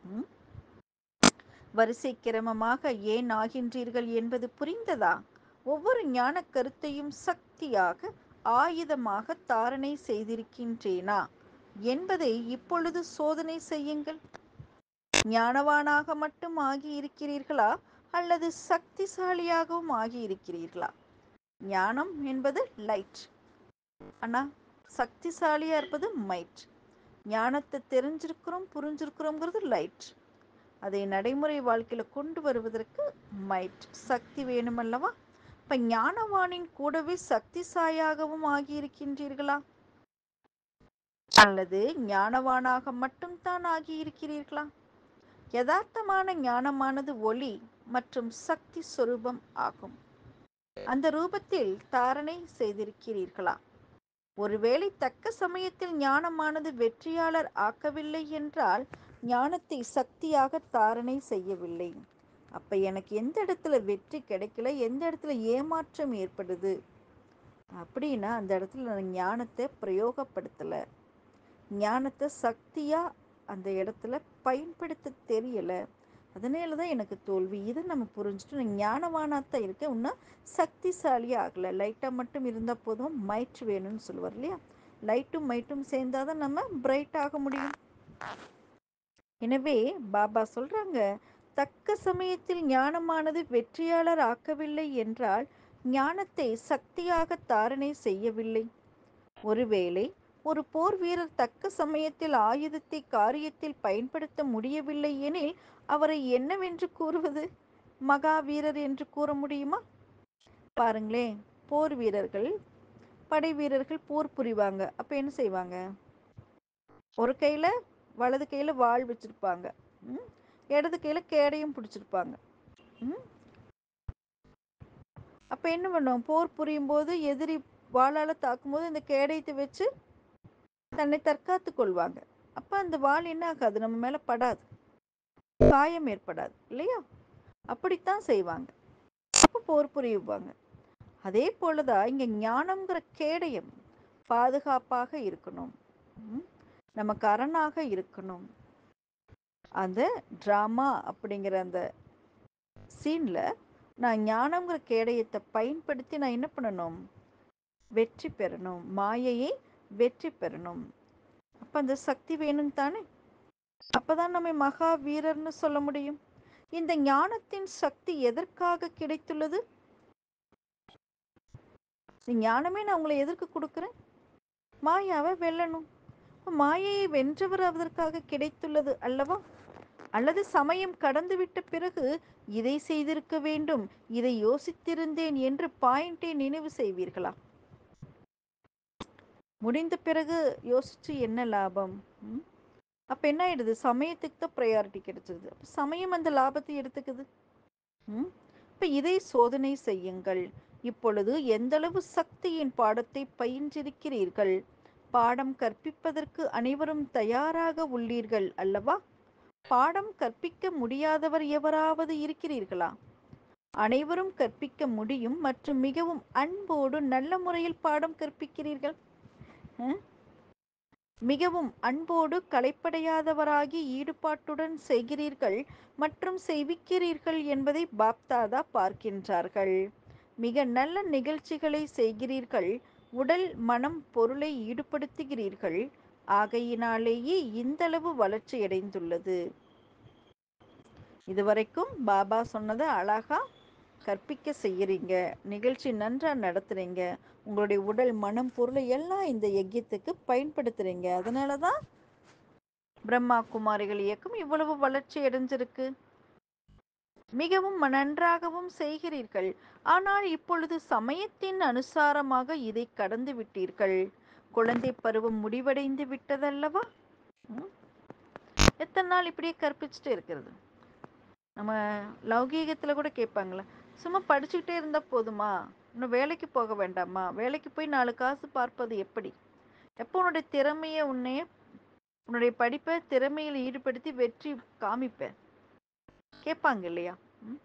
வரிசை கிரமமாக ஏன் ஆகின்றீர்கள் என்பது புரிந்ததா? ஒவ்வொரு ஞான கருத்தையும் சக்தியாக, ஆயுதமாக தாரணை செய்திருக்கின்றேனா என்பதை இப்பொழுது சோதனை செய்யுங்கள். ஞானவானாக மட்டும் ஆகி இருக்கிறீர்களா அல்லது சக்திசாலியாகவும் ஆகி இருக்கிறீர்களா? ஞானம் என்பது லைட், ஆனால் சக்திசாலியாக இருப்பது மைட். ஞானத்தை தெரிஞ்சிருக்கிறோம், புரிஞ்சிருக்கிறோங்கிறது லைட். அதை நடைமுறை வாழ்க்கையில் கொண்டு வருவதற்கு மைட், சக்தி வேணுமல்லவா? இப்போ ஞானவானின் கூடவே சக்திசாலியாகவும் ஆகியிருக்கின்றீர்களா அல்லது ஞானவானாக மட்டும்தான் ஆகியிருக்கிறீர்களா? யதார்த்தமான ஞானமானது ஒளி மற்றும் சக்தி சொரூபம் ஆகும். அந்த ரூபத்தில் தாரணை செய்திருக்கிறீர்களா? ஒருவேளை தக்க சமயத்தில் ஞானமானது வெற்றியாளர் ஆக்கவில்லை என்றால் ஞானத்தை சக்தியாக தாரணை செய்யவில்லை. அப்போ எனக்கு எந்த இடத்துல வெற்றி கிடைக்கல, எந்த இடத்துல ஏமாற்றம் ஏற்படுது அப்படின்னா அந்த இடத்துல நான் ஞானத்தை பிரயோகப்படுத்தலை, ஞானத்தை சக்தியாக அந்த இடத்துல பயன்படுத்த தெரியலை, அதனால தான் எனக்கு தோல்வி. இதை நம்ம புரிஞ்சுட்டு நான் ஞானவானாத்தான் இருக்கேன், இன்னும் சக்திசாலியாக ஆகலை. லைட்டாக மட்டும் இருந்தால் போதும், மைட் வேணும்னு சொல்லுவார் இல்லையா? லைட்டும் மைட்டும் சேர்ந்தால் தான் நம்ம பிரைட் ஆக முடியும். எனவே பாபா சொல்கிறாங்க, தக்க சமயத்தில் ஞானமானது வெற்றியாளர் ஆக்கவில்லை என்றால் ஞானத்தை சக்தியாக தாரணை செய்யவில்லை. ஒருவேளை ஒரு போர் வீரர் தக்க சமயத்தில் ஆயுதத்தை காரியத்தில் பயன்படுத்த முடியவில்லை எனில் அவரை என்னவென்று கூறுவது? மகாவீரர் என்று கூற முடியுமா? பாருங்களேன், போர் வீரர்கள், படை வீரர்கள் போர் புரிவாங்க. அப்ப என்ன செய்வாங்க? ஒரு கையில வலது கையில வாள் வச்சிருப்பாங்க. ம். இடது கையில கேடயம் பிடிச்சிருப்பாங்க. ம். அப்ப என்ன பண்ணுவோம்? போர் புரியும் போது எதிரி வாளால தாக்கும்போது இந்த கேடயத்தை வச்சு தன்னை தற்காத்து கொள்வாங்க. அப்ப அந்த வாள் என்ன ஆகாது? நம்ம மேல படாது. காயம் ஏற்படாது இல்லையா? அப்படித்தான் செய்வாங்க. அப்ப போர் புரியுவாங்க. அதே போலதான் இங்க ஞானம்ங்கிற கேடயம் பாதுகாப்பாக இருக்கணும். ம். நமக்கு அரணாக இருக்கணும். அந்த டிராமா அப்படிங்கிற அந்த சீன்ல நான் ஞானம்ங்கிற கேடயத்தை பயன்படுத்தி நான் என்ன பண்ணணும்? வெற்றி பெறணும். மாயையை வெற்றி பெறணும். அப்ப அந்த சக்தி வேணும் தானே? அப்பதான் நம்ம மகா வீரர்னு சொல்ல முடியும். இந்த ஞானத்தின் சக்தி எதற்காக கிடைத்துள்ளது? ஞானமே நான் உங்களை எதற்கு கொடுக்கிறேன்? மாயாவை வெல்லணும். மாயையை வென்றவர் அதற்காக கிடைத்துள்ளது அல்லவா? அல்லது சமயம் கடந்துவிட்ட பிறகு இதை செய்திருக்க வேண்டும், இதை யோசித்திருந்தேன் என்று பாயிண்டை நினைவு செய்வீர்களா? முடிந்த பிறகு யோசிச்சு என்ன லாபம்? ம்? அப்ப என்ன ஆயிடுது? சமயத்துக்கு தான் ப்ரையாரிட்டி கிடைச்சிருது. அப்ப சமயம் அந்த லாபத்தை எடுத்துக்குது. ம்? இப்ப இதை சோதனை செய்யுங்கள். இப்பொழுது எந்தளவு சக்தியின் பாடத்தை பயின்றிருக்கிறீர்கள்? பாடம் கற்பிப்பதற்கு அனைவரும் தயாராக உள்ளீர்கள் அல்லவா? பாடம் கற்பிக்க முடியாதவர் எவராவது இருக்கிறீர்களா? அனைவரும் கற்பிக்க முடியும் மற்றும் மிகவும் அன்போடு நல்ல முறையில் பாடம் கற்பிக்கிறீர்கள். ம்? மிகவும் அன்போடு களைப்படையாதவராகி ஈடுபாட்டுடன் செய்கிறீர்கள் மற்றும் செய்விக்கிறீர்கள் என்பதை பாப்தாதா பார்க்கின்றார்கள். மிக நல்ல நிகழ்ச்சிகளை செய்கிறீர்கள். உடல் மனம் பொருளை ஈடுபடுத்துகிறீர்கள். ஆகையினாலேயே இந்தளவு வளர்ச்சியடைந்துள்ளது. இதுவரைக்கும் பாபா சொன்னதை அழகா கற்பிக்க செய்கிறீங்க, நிகழ்ச்சி நன்றாக நடத்துகிறீங்க, உங்களுடைய உடல் மனம் பொருளை எல்லாம் இந்த யஜ்யத்துக்கு பயன்படுத்துகிறீங்க. அதனால தான் பிரம்மா குமாரிகள் இயக்கம் இவ்வளவு வளர்ச்சி அடைஞ்சிருக்கு. மிகவும் நன்றாகவும் செய்கிறீர்கள். ஆனால் இப்பொழுது சமயத்தின் அனுசாரமாக இதை கடந்து விட்டீர்கள். குழந்தை பருவம் முடிவடைந்து விட்டதல்லவா? எத்தனை நாள் இப்படியே கற்பிச்சுட்டு இருக்கிறது? நம்ம லௌகீகத்தில் கூட கேட்பாங்களே, சும்மா படிச்சுக்கிட்டே இருந்தால் போதுமா? இன்னும் வேலைக்கு போக வேண்டாமா? வேலைக்கு போய் நாலு காசு பார்ப்பது எப்படி? எப்போ உன்னுடைய திறமையை உன்னைய உன்னுடைய படிப்பை திறமையில் ஈடுபடுத்தி வெற்றி காமிப்பேன் கேட்பாங்க இல்லையா?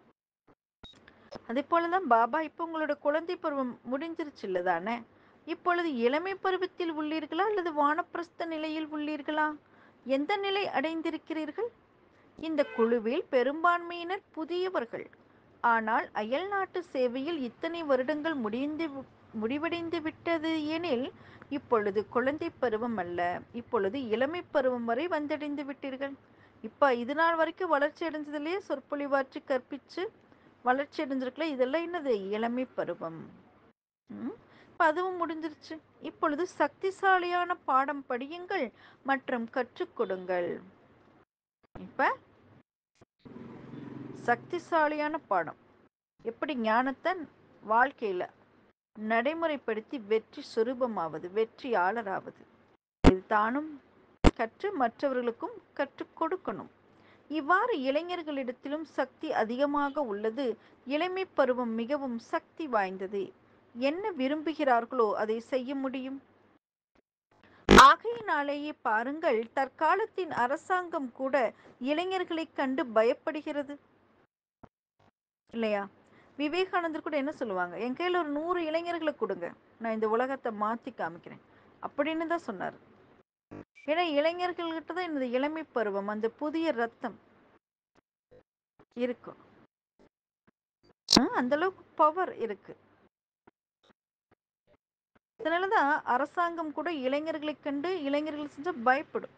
அதே போலதான் பாபா இப்போ உங்களோட குழந்தை பருவம் முடிஞ்சிருச்சு இல்லை தானே? இப்பொழுது இளமை பருவத்தில் உள்ளீர்களா அல்லது வானப்பிரஸ்த நிலையில் உள்ளீர்களா? எந்த நிலை அடைந்திருக்கிறீர்கள்? இந்த குழுவில் பெரும்பான்மையினர் புதியவர்கள். ஆனால் அயல் நாட்டு சேவையில் இத்தனை வருடங்கள் முடிந்து முடிவடைந்து விட்டது எனில் இப்பொழுது குழந்தை பருவம் அல்ல, இப்பொழுது இளமை பருவம் வரை வந்தடைந்து விட்டீர்கள். இப்போ இது நாள் வரைக்கும் வளர்ச்சி அடைஞ்சதுலேயே சொற்பொழிவாற்றி கற்பிச்சு வளர்ச்சி அடைஞ்சிருக்கல, இதெல்லாம் என்னது? இளமை பருவம். இப்போ அதுவும் முடிஞ்சிருச்சு. இப்பொழுது சக்திசாலியான பாடம் படியுங்கள் மற்றும் கற்றுக் கொடுங்கள். இப்போ சக்திசாலியான பாடம் எப்படி ஞானத்தை வாழ்க்கையில் நடைமுறைப்படுத்தி வெற்றி சுரூபமாவது, வெற்றியாளராவது, இது தானும் கற்று மற்றவர்களுக்கும் கற்றுக் கொடுக்கணும். இவ்வாறு இளைஞர்களிடத்திலும் சக்தி அதிகமாக உள்ளது. இளமை பருவம் மிகவும் சக்தி வாய்ந்தது. என்ன விரும்புகிறார்களோ அதை செய்ய முடியும். ஆகையினாலேயே பாருங்கள், தற்காலத்தின் அரசாங்கம் கூட இளைஞர்களை கண்டு பயப்படுகிறது இல்லையா? விவேகானந்தர் கூட என்ன சொல்லுவாங்க? என் கையில் ஒரு நூறு இளைஞர்களை கொடுங்க, நான் இந்த உலகத்தை மாற்றி காமிக்கிறேன் அப்படின்னு தான் சொன்னார். ஏன்னா இளைஞர்கள்கிட்ட தான் இந்த இளமை பருவம், அந்த புதிய ரத்தம் இருக்கும். அந்த அளவுக்கு பவர் இருக்கு. அதனாலதான் அரசாங்கம் கூட இளைஞர்களை கண்டு இளைஞர்கள் செஞ்ச பயப்படும்.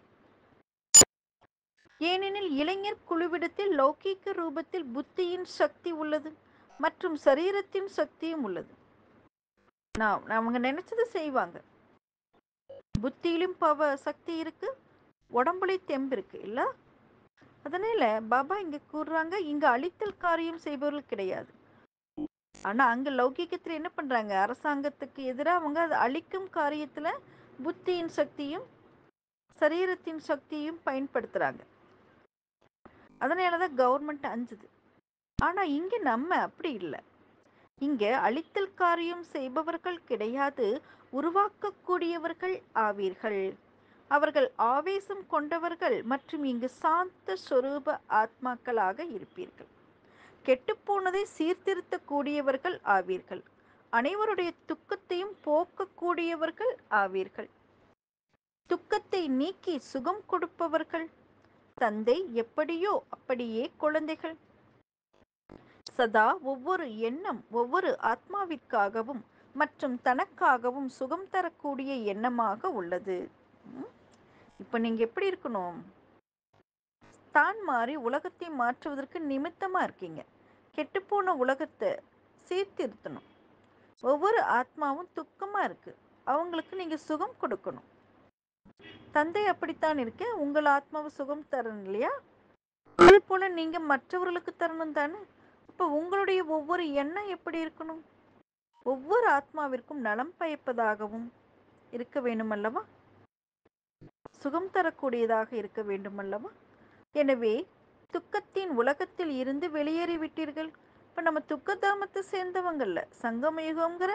ஏனெனில் இளைஞர் குழுவிடத்தில் லௌகீக ரூபத்தில் புத்தியின் சக்தி உள்ளது மற்றும் சரீரத்தின் சக்தியும் உள்ளது. நான் அவங்க நினைச்சது செய்வாங்க. புத்தியிலும் பவர் சக்தி இருக்கு, உடம்புலையும் தெம்பு இருக்கு இல்ல? அதனால பாபா இங்க கூறுறாங்க, இங்க அழித்தல் காரியம் செய்பவர்கள் கிடையாது, ஆனா அங்க லௌகீகத்துல என்ன பண்றாங்க? அரசாங்கத்துக்கு எதிரா அவங்க அதை அழிக்கும் காரியத்துல புத்தியின் சக்தியும் சரீரத்தின் சக்தியும் பயன்படுத்துறாங்க. அதனாலதான் கவர்மெண்ட் அஞ்சுது. ஆனா இங்க நம்ம அப்படி இல்லை. இங்க அழித்தல் காரியம் செய்பவர்கள் கிடையாது, உருவாக்கக்கூடியவர்கள் ஆவீர்கள். அவர்கள் ஆவேசம் கொண்டவர்கள் மற்றும் இங்கு சாந்த சொரூப ஆத்மாக்களாக இருப்பீர்கள். கெட்டுப்போனதை சீர்திருத்தக்கூடியவர்கள் ஆவீர்கள். அனைவருடைய துக்கத்தையும் போக்கக்கூடியவர்கள் ஆவீர்கள். துக்கத்தை நீக்கி சுகம் கொடுப்பவர்கள். தந்தை எப்படியோ அப்படியே குழந்தைகள். சதா ஒவ்வொரு எண்ணம் ஒவ்வொரு ஆத்மாவிற்காகவும் மற்றும் தனக்காகவும் சுகம் தரக்கூடிய எண்ணமாக உள்ளது. இப்ப நீங்க எப்படி இருக்கணும்? தான் மாறி உலகத்தை மாற்றுவதற்கு நிமித்தமா இருக்கீங்க. கெட்டுப்போன உலகத்தை சீர்திருத்தணும். ஒவ்வொரு ஆத்மாவும் துக்கமா இருக்கு, அவங்களுக்கு நீங்க சுகம் கொடுக்கணும். தந்தை அப்படித்தான் இருக்க, உங்கள் ஆத்மாவை சுகம் தரணும் இல்லையா? அது போல நீங்க மற்றவர்களுக்கு தரணும் தானே. அப்ப உங்களுடைய ஒவ்வொரு எண்ணம் எப்படி இருக்கணும்? ஒவ்வொரு ஆத்மாவிற்கும் நலம் பயப்பதாகவும் இருக்க வேண்டும் அல்லவா? சுகம் தரக்கூடியதாக இருக்க வேண்டும் அல்லவா? எனவே துக்கத்தின் உலகத்தில் இருந்து வெளியேறிவிட்டீர்கள். இப்ப நம்ம துக்கதாமத்தை சேர்ந்தவங்கல்ல. சங்கமயுகம்ங்கிற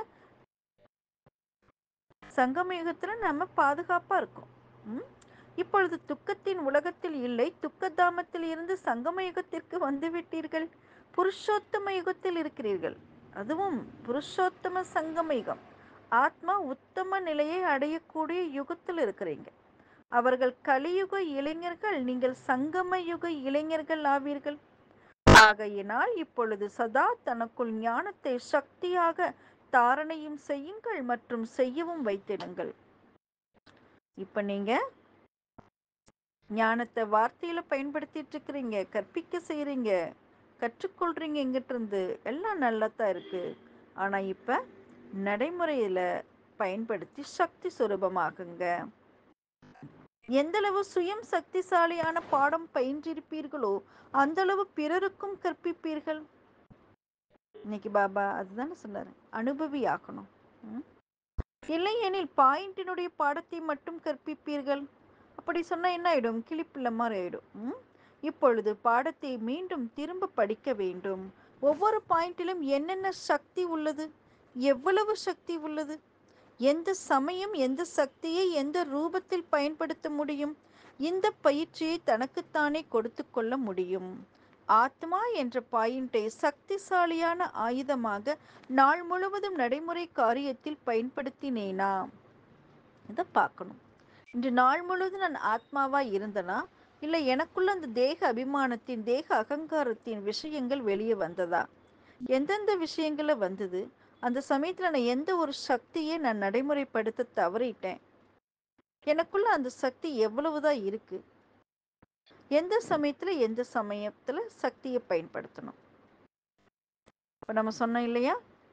சங்கமயுகத்துல நம்ம பாதுகாப்பா இருக்கோம். ம் இப்பொழுது துக்கத்தின் உலகத்தில் இல்லை, துக்கதாமத்தில் இருந்து சங்கம யுகத்திற்கு வந்து விட்டீர்கள். புருஷோத்தம யுகத்தில் இருக்கிறீர்கள். அதுவும் புருஷோத்தம சங்கம யுகம். ஆத்மா உத்தம நிலையை அடையக்கூடிய யுகத்தில் இருக்கிறீங்க. அவர்கள் கலியுக இளைஞர்கள், நீங்கள் சங்கம யுக இளைஞர்கள் ஆவீர்கள். ஆகையினால் இப்பொழுது சதா தனக்குள் ஞானத்தை சக்தியாக தாரணையும் செய்யுங்கள் மற்றும் செய்யவும் வைத்திடுங்கள். இப்ப நீங்க ஞானத்தை வார்த்தையில பயன்படுத்திட்டு இருக்கிறீங்க, கற்பிக்க செய்யறீங்க, கற்றுக்கொள்றீங்க, எங்கிட்ட இருந்து எல்லாம் நல்லதான் இருக்கு. ஆனா இப்ப நடைமுறையில பயன்படுத்தி சக்தி சுரூபமாகுங்க. எந்தளவு சுயம் சக்திசாலியான பாடம் பயின்றிருப்பீர்களோ அந்த அளவு பிறருக்கும் கற்பிப்பீர்கள். இன்னைக்கு பாபா அதுதானே சொன்னாரு, அனுபவி ஆக்கணும். இல்லையெனில் பாயிண்டினுடைய பாடத்தை மட்டும் கற்பிப்பீர்கள். அப்படி சொன்னா என்ன ஆயிடும்? கிளிப்பிள்ள மாதிரி ஆயிடும். இப்பொழுது பாடத்தை மீண்டும் திரும்ப படிக்க வேண்டும். ஒவ்வொரு பாயிண்டிலும் என்னென்ன சக்தி உள்ளது, எவ்வளவு சக்தி உள்ளது, எந்த சமயம் எந்த சக்தியை எந்த ரூபத்தில் பயன்படுத்த முடியும், இந்த பயிற்சியை தனக்குத்தானே கொடுத்து கொள்ள முடியும். ஆத்மா என்ற பாயிண்டை சக்திசாலியான ஆயுதமாக நாள் முழுவதும் நடைமுறை காரியத்தில் பயன்படுத்தினேனா, இதை பார்க்கணும். இன்று நாள் முழுவதும் நான் ஆத்மாவா இருந்தனா, இல்லை எனக்குள்ள அந்த தேக அபிமானத்தின் தேக அகங்காரத்தின் விஷயங்கள் வெளியே வந்ததா? எந்தெந்த விஷயங்கள வந்தது? அந்த சமயத்துல நான் எந்த ஒரு சக்தியை நான் நடைமுறைப்படுத்த தவறிட்டேன்? எனக்குள்ள அந்த சக்தி எவ்வளவுதான் இருக்கு? எந்த சமயத்துல எந்த சமயத்துல சக்தியை பயன்படுத்தணும்? இப்ப நம்ம சொன்னோம் இல்லையா,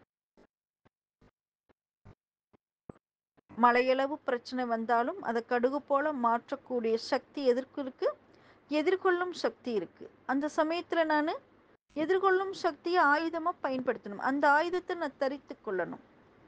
மலையளவு பிரச்சனை வந்தாலும் அதை கடுகு போல மாற்றக்கூடிய சக்தி எதற்கு இருக்கு? எதிர்கொள்ளும் சக்தி இருக்கு. அந்த சமயத்துல நான் எதிர்கொள்ளும் சக்தியை ஆயுதமா பயன்படுத்தணும். அந்த ஆயுதத்தை நான் தரித்து கொள்ளணும்.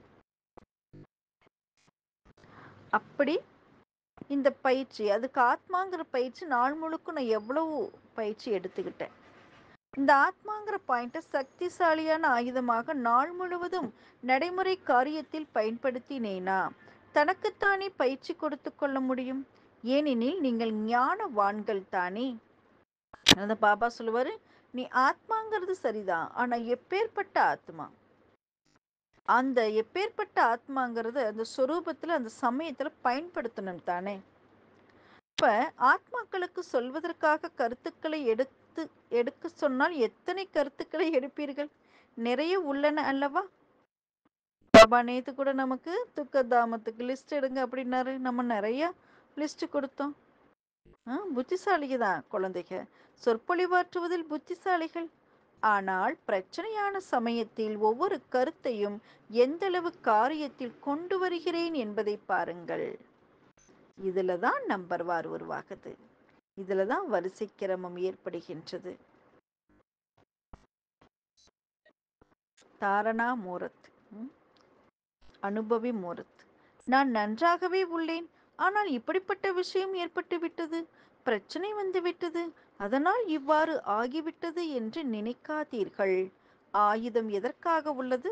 அப்படி இந்த பயிற்சி, அதுக்கு ஆத்மாங்கிற பயிற்சி நாள் முழுக்க நான் எவ்வளவு பயிற்சி எடுத்துக்கிட்டேன். இந்த ஆத்மாங்கிற பாயிண்ட சக்திசாலியான ஆயுதமாக நாள் முழுவதும் நடைமுறை காரியத்தில் பயன்படுத்தினேனா, தனக்குத்தானே பயிற்சி கொடுத்து கொள்ள முடியும். ஏனெனில் நீங்கள் ஞானவான்கள் தானே. அந்த பாபா சொல்லுவாரு, நீ ஆத்மாங்கிறது சரிதான், ஆனா எப்பேற்பட்ட ஆத்மா? அந்த எப்பேற்பட்ட ஆத்மாங்கிறது அந்த சொரூபத்துல அந்த சமயத்துல பயன்படுத்தணும் தானே. இப்ப ஆத்மாக்களுக்கு சொல்வதற்காக கருத்துக்களை எடுத்து எடுக்க சொன்னால் எத்தனை கருத்துக்களை எடுப்பீர்கள்? நிறைய உள்ளன அல்லவா? பாபா நேத்து கூட நமக்கு துக்கதாமத்துக்கு லிஸ்ட் எடுங்க அப்படின்னாரு. நம்ம நிறைய லிஸ்ட் கொடுத்தோம். ஆஹ் புத்திசாலிக தான் குழந்தைக, சொற்பொழிவாற்றுவதில் புத்திசாலிகள். ஆனால் பிரச்சனையான சமயத்தில் ஒவ்வொரு கருத்தையும் எந்தளவு காரியத்தில் கொண்டு வருகிறேன் என்பதை பாருங்கள். இதுலதான் நம்பர் வார் உருவாகுது. இதுலதான் வரிசை கிரமம் ஏற்படுகின்றது. தாரணா மூரத், ம், அனுபவி மூரத். நான் நன்றாகவே உள்ளேன். ஆனால் இப்படிப்பட்ட விஷயம் ஏற்பட்டு விட்டது, பிரச்சனை வந்து விட்டது, அதனால் இவ்வாறு ஆகிவிட்டது என்று நினைக்காதீர்கள். ஆயுதம் எதற்காக உள்ளது?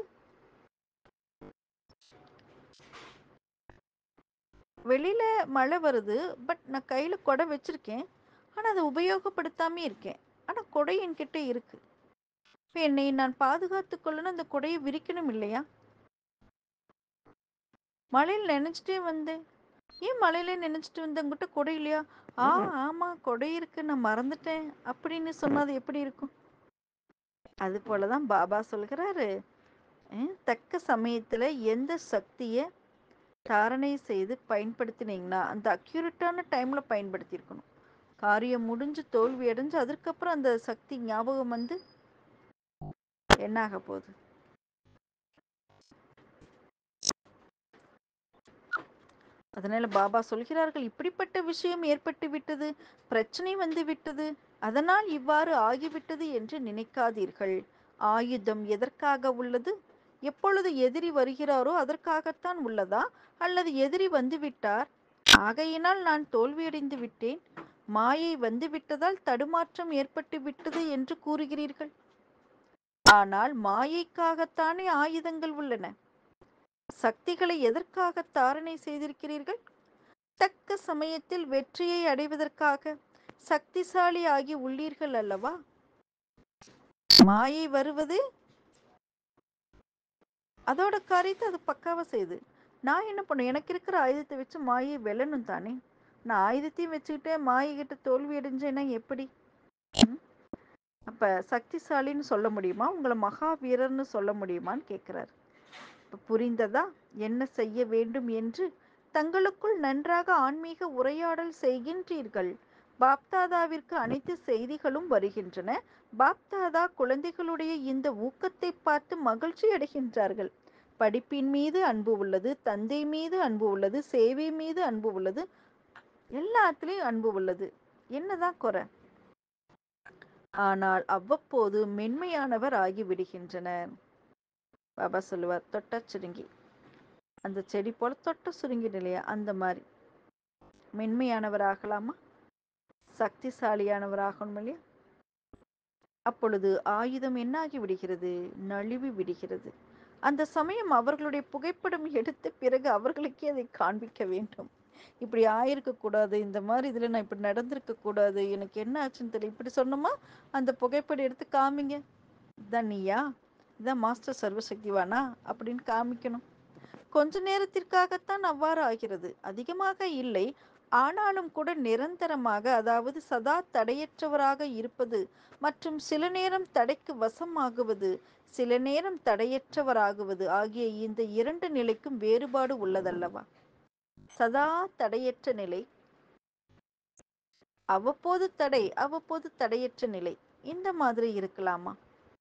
வெளியில மழை வருது, பட் நான் கையில கொடை வச்சிருக்கேன். ஆனா அதை உபயோகப்படுத்தாம இருக்கேன். ஆனா கொடை என்கிட்ட இருக்கு. இப்ப என்னை நான் பாதுகாத்து கொள்ளணும், அந்த கொடையை விரிக்கணும் இல்லையா? மழையில் நினைச்சிட்டே வந்தேன். ஏன் மழையில நினைச்சிட்டு வந்தேன், உங்ககிட்ட கொடை இல்லையா? ஆ ஆமா, கொடை இருக்கு, நான் மறந்துட்டேன் அப்படின்னு சொன்னது எப்படி இருக்கும்? அது போலதான் பாபா சொல்கிறாரு, அஹ், தக்க சமயத்துல எந்த சக்தியை தாரணை செய்து பயன்படுத்தினீங்கன்னா அந்த அக்யூரேட்டான டைம்ல பயன்படுத்தியிருக்கணும். காரியம் முடிஞ்சு தோல்வி அடைஞ்சு அதுக்கப்புறம் அந்த சக்தி ஞாபகம் வந்து என்ன ஆக போகுது? அதனால பாபா சொல்கிறார்கள், இப்படிப்பட்ட விஷயம் ஏற்பட்டு விட்டது, பிரச்சனை வந்து விட்டது, அதனால் இவ்வாறு ஆகிவிட்டது என்று நினைக்காதீர்கள். ஆயுதம் எதற்காக உள்ளது? எப்பொழுது எதிரி வருகிறாரோ அதற்காகத்தான் உள்ளதா, அல்லது எதிரி வந்து விட்டார் ஆகையினால் நான் தோல்வியடைந்து விட்டேன், மாயை வந்து விட்டதால் தடுமாற்றம் ஏற்பட்டு விட்டது என்று கூறுகிறீர்கள்? ஆனால் மாயைக்காகத்தானே ஆயுதங்கள் உள்ளன. சக்திகளை எதற்காக தாரணை செய்திருக்கிறீர்கள்? தக்க சமயத்தில் வெற்றியை அடைவதற்காக சக்திசாலி ஆகி உள்ளீர்கள் அல்லவா? மாயை வருவது அதோட காரியத்தை அது பக்காவா செய்யுது. நான் என்ன பண்ணும், எனக்கு இருக்கிற ஆயுதத்தை வச்சு மாயை வெல்லணும் தானே. நான் ஆயுதத்தையும் வச்சுக்கிட்டே மாயை கிட்ட தோல்வி அடைஞ்சேன்னா எப்படி? அப்ப சக்திசாலின்னு சொல்ல முடியுமா, உங்களை மகாவீரர்னு சொல்ல முடியுமான்னு கேட்கிறார். இப்ப புரிந்ததா என்ன செய்ய வேண்டும் என்று? தங்களுக்குள் நன்றாக ஆன்மீக உரையாடல் செய்கின்றீர்கள். பாப்தாதாவிற்கு அனைத்து செய்திகளும் வருகின்றன. பாப்தாதா குழந்தைகளுடைய இந்த ஊக்கத்தை பார்த்து மகிழ்ச்சி அடைகின்றார்கள். படிப்பின் மீது அன்பு உள்ளது, தந்தை மீது அன்பு உள்ளது, சேவை மீது அன்பு உள்ளது, எல்லாத்துலேயும் அன்பு உள்ளது. என்னதான் குறை? ஆனால் அவ்வப்போது மென்மையானவர் ஆகி விடுகின்றனர். பாபா சொல்லுவார், தொட்ட சுருங்கி, அந்த செடி போல தொட்ட சுருங்கிடு இல்லையா, அந்த மாதிரி மென்மையானவர் ஆகலாமா, சக்திசாலியானவராகணும் இல்லையா? அப்பொழுது ஆயுதம் என்னாகி விடுகிறது, நழுவி விடுகிறது. அந்த சமயம் அவர்களுடைய புகைப்படம் எடுத்த பிறகு அவர்களுக்கே அதை காண்பிக்க வேண்டும். இப்படி ஆயிருக்க கூடாது, இந்த மாதிரி இதுல நான் இப்படி நடந்திருக்க கூடாது, எனக்கு என்ன ஆச்சுன்னு தெரியல, இப்படி சொன்னோமா அந்த புகைப்படம் எடுத்து காமிங்க, இதான் நீயா, இதான் மாஸ்டர் சர்வசக்திவானா அப்படின்னு காமிக்கணும். கொஞ்ச நேரத்திற்காகத்தான் அவ்வாறு ஆகிறது, அதிகமாக இல்லை. ஆனாலும் கூட நிரந்தரமாக, அதாவது சதா தடையற்றவராக இருப்பது மற்றும் சில நேரம் தடைக்கு வசமாகுவது, சில நேரம் தடையற்றவராகுவது ஆகிய இந்த இரண்டு நிலைக்கும் வேறுபாடு உள்ளதல்லவா? சதா தடையற்ற நிலை, அவ்வப்போது தடை, அவ்வப்போது தடையற்ற நிலை, இந்த மாதிரி இருக்கலாமா?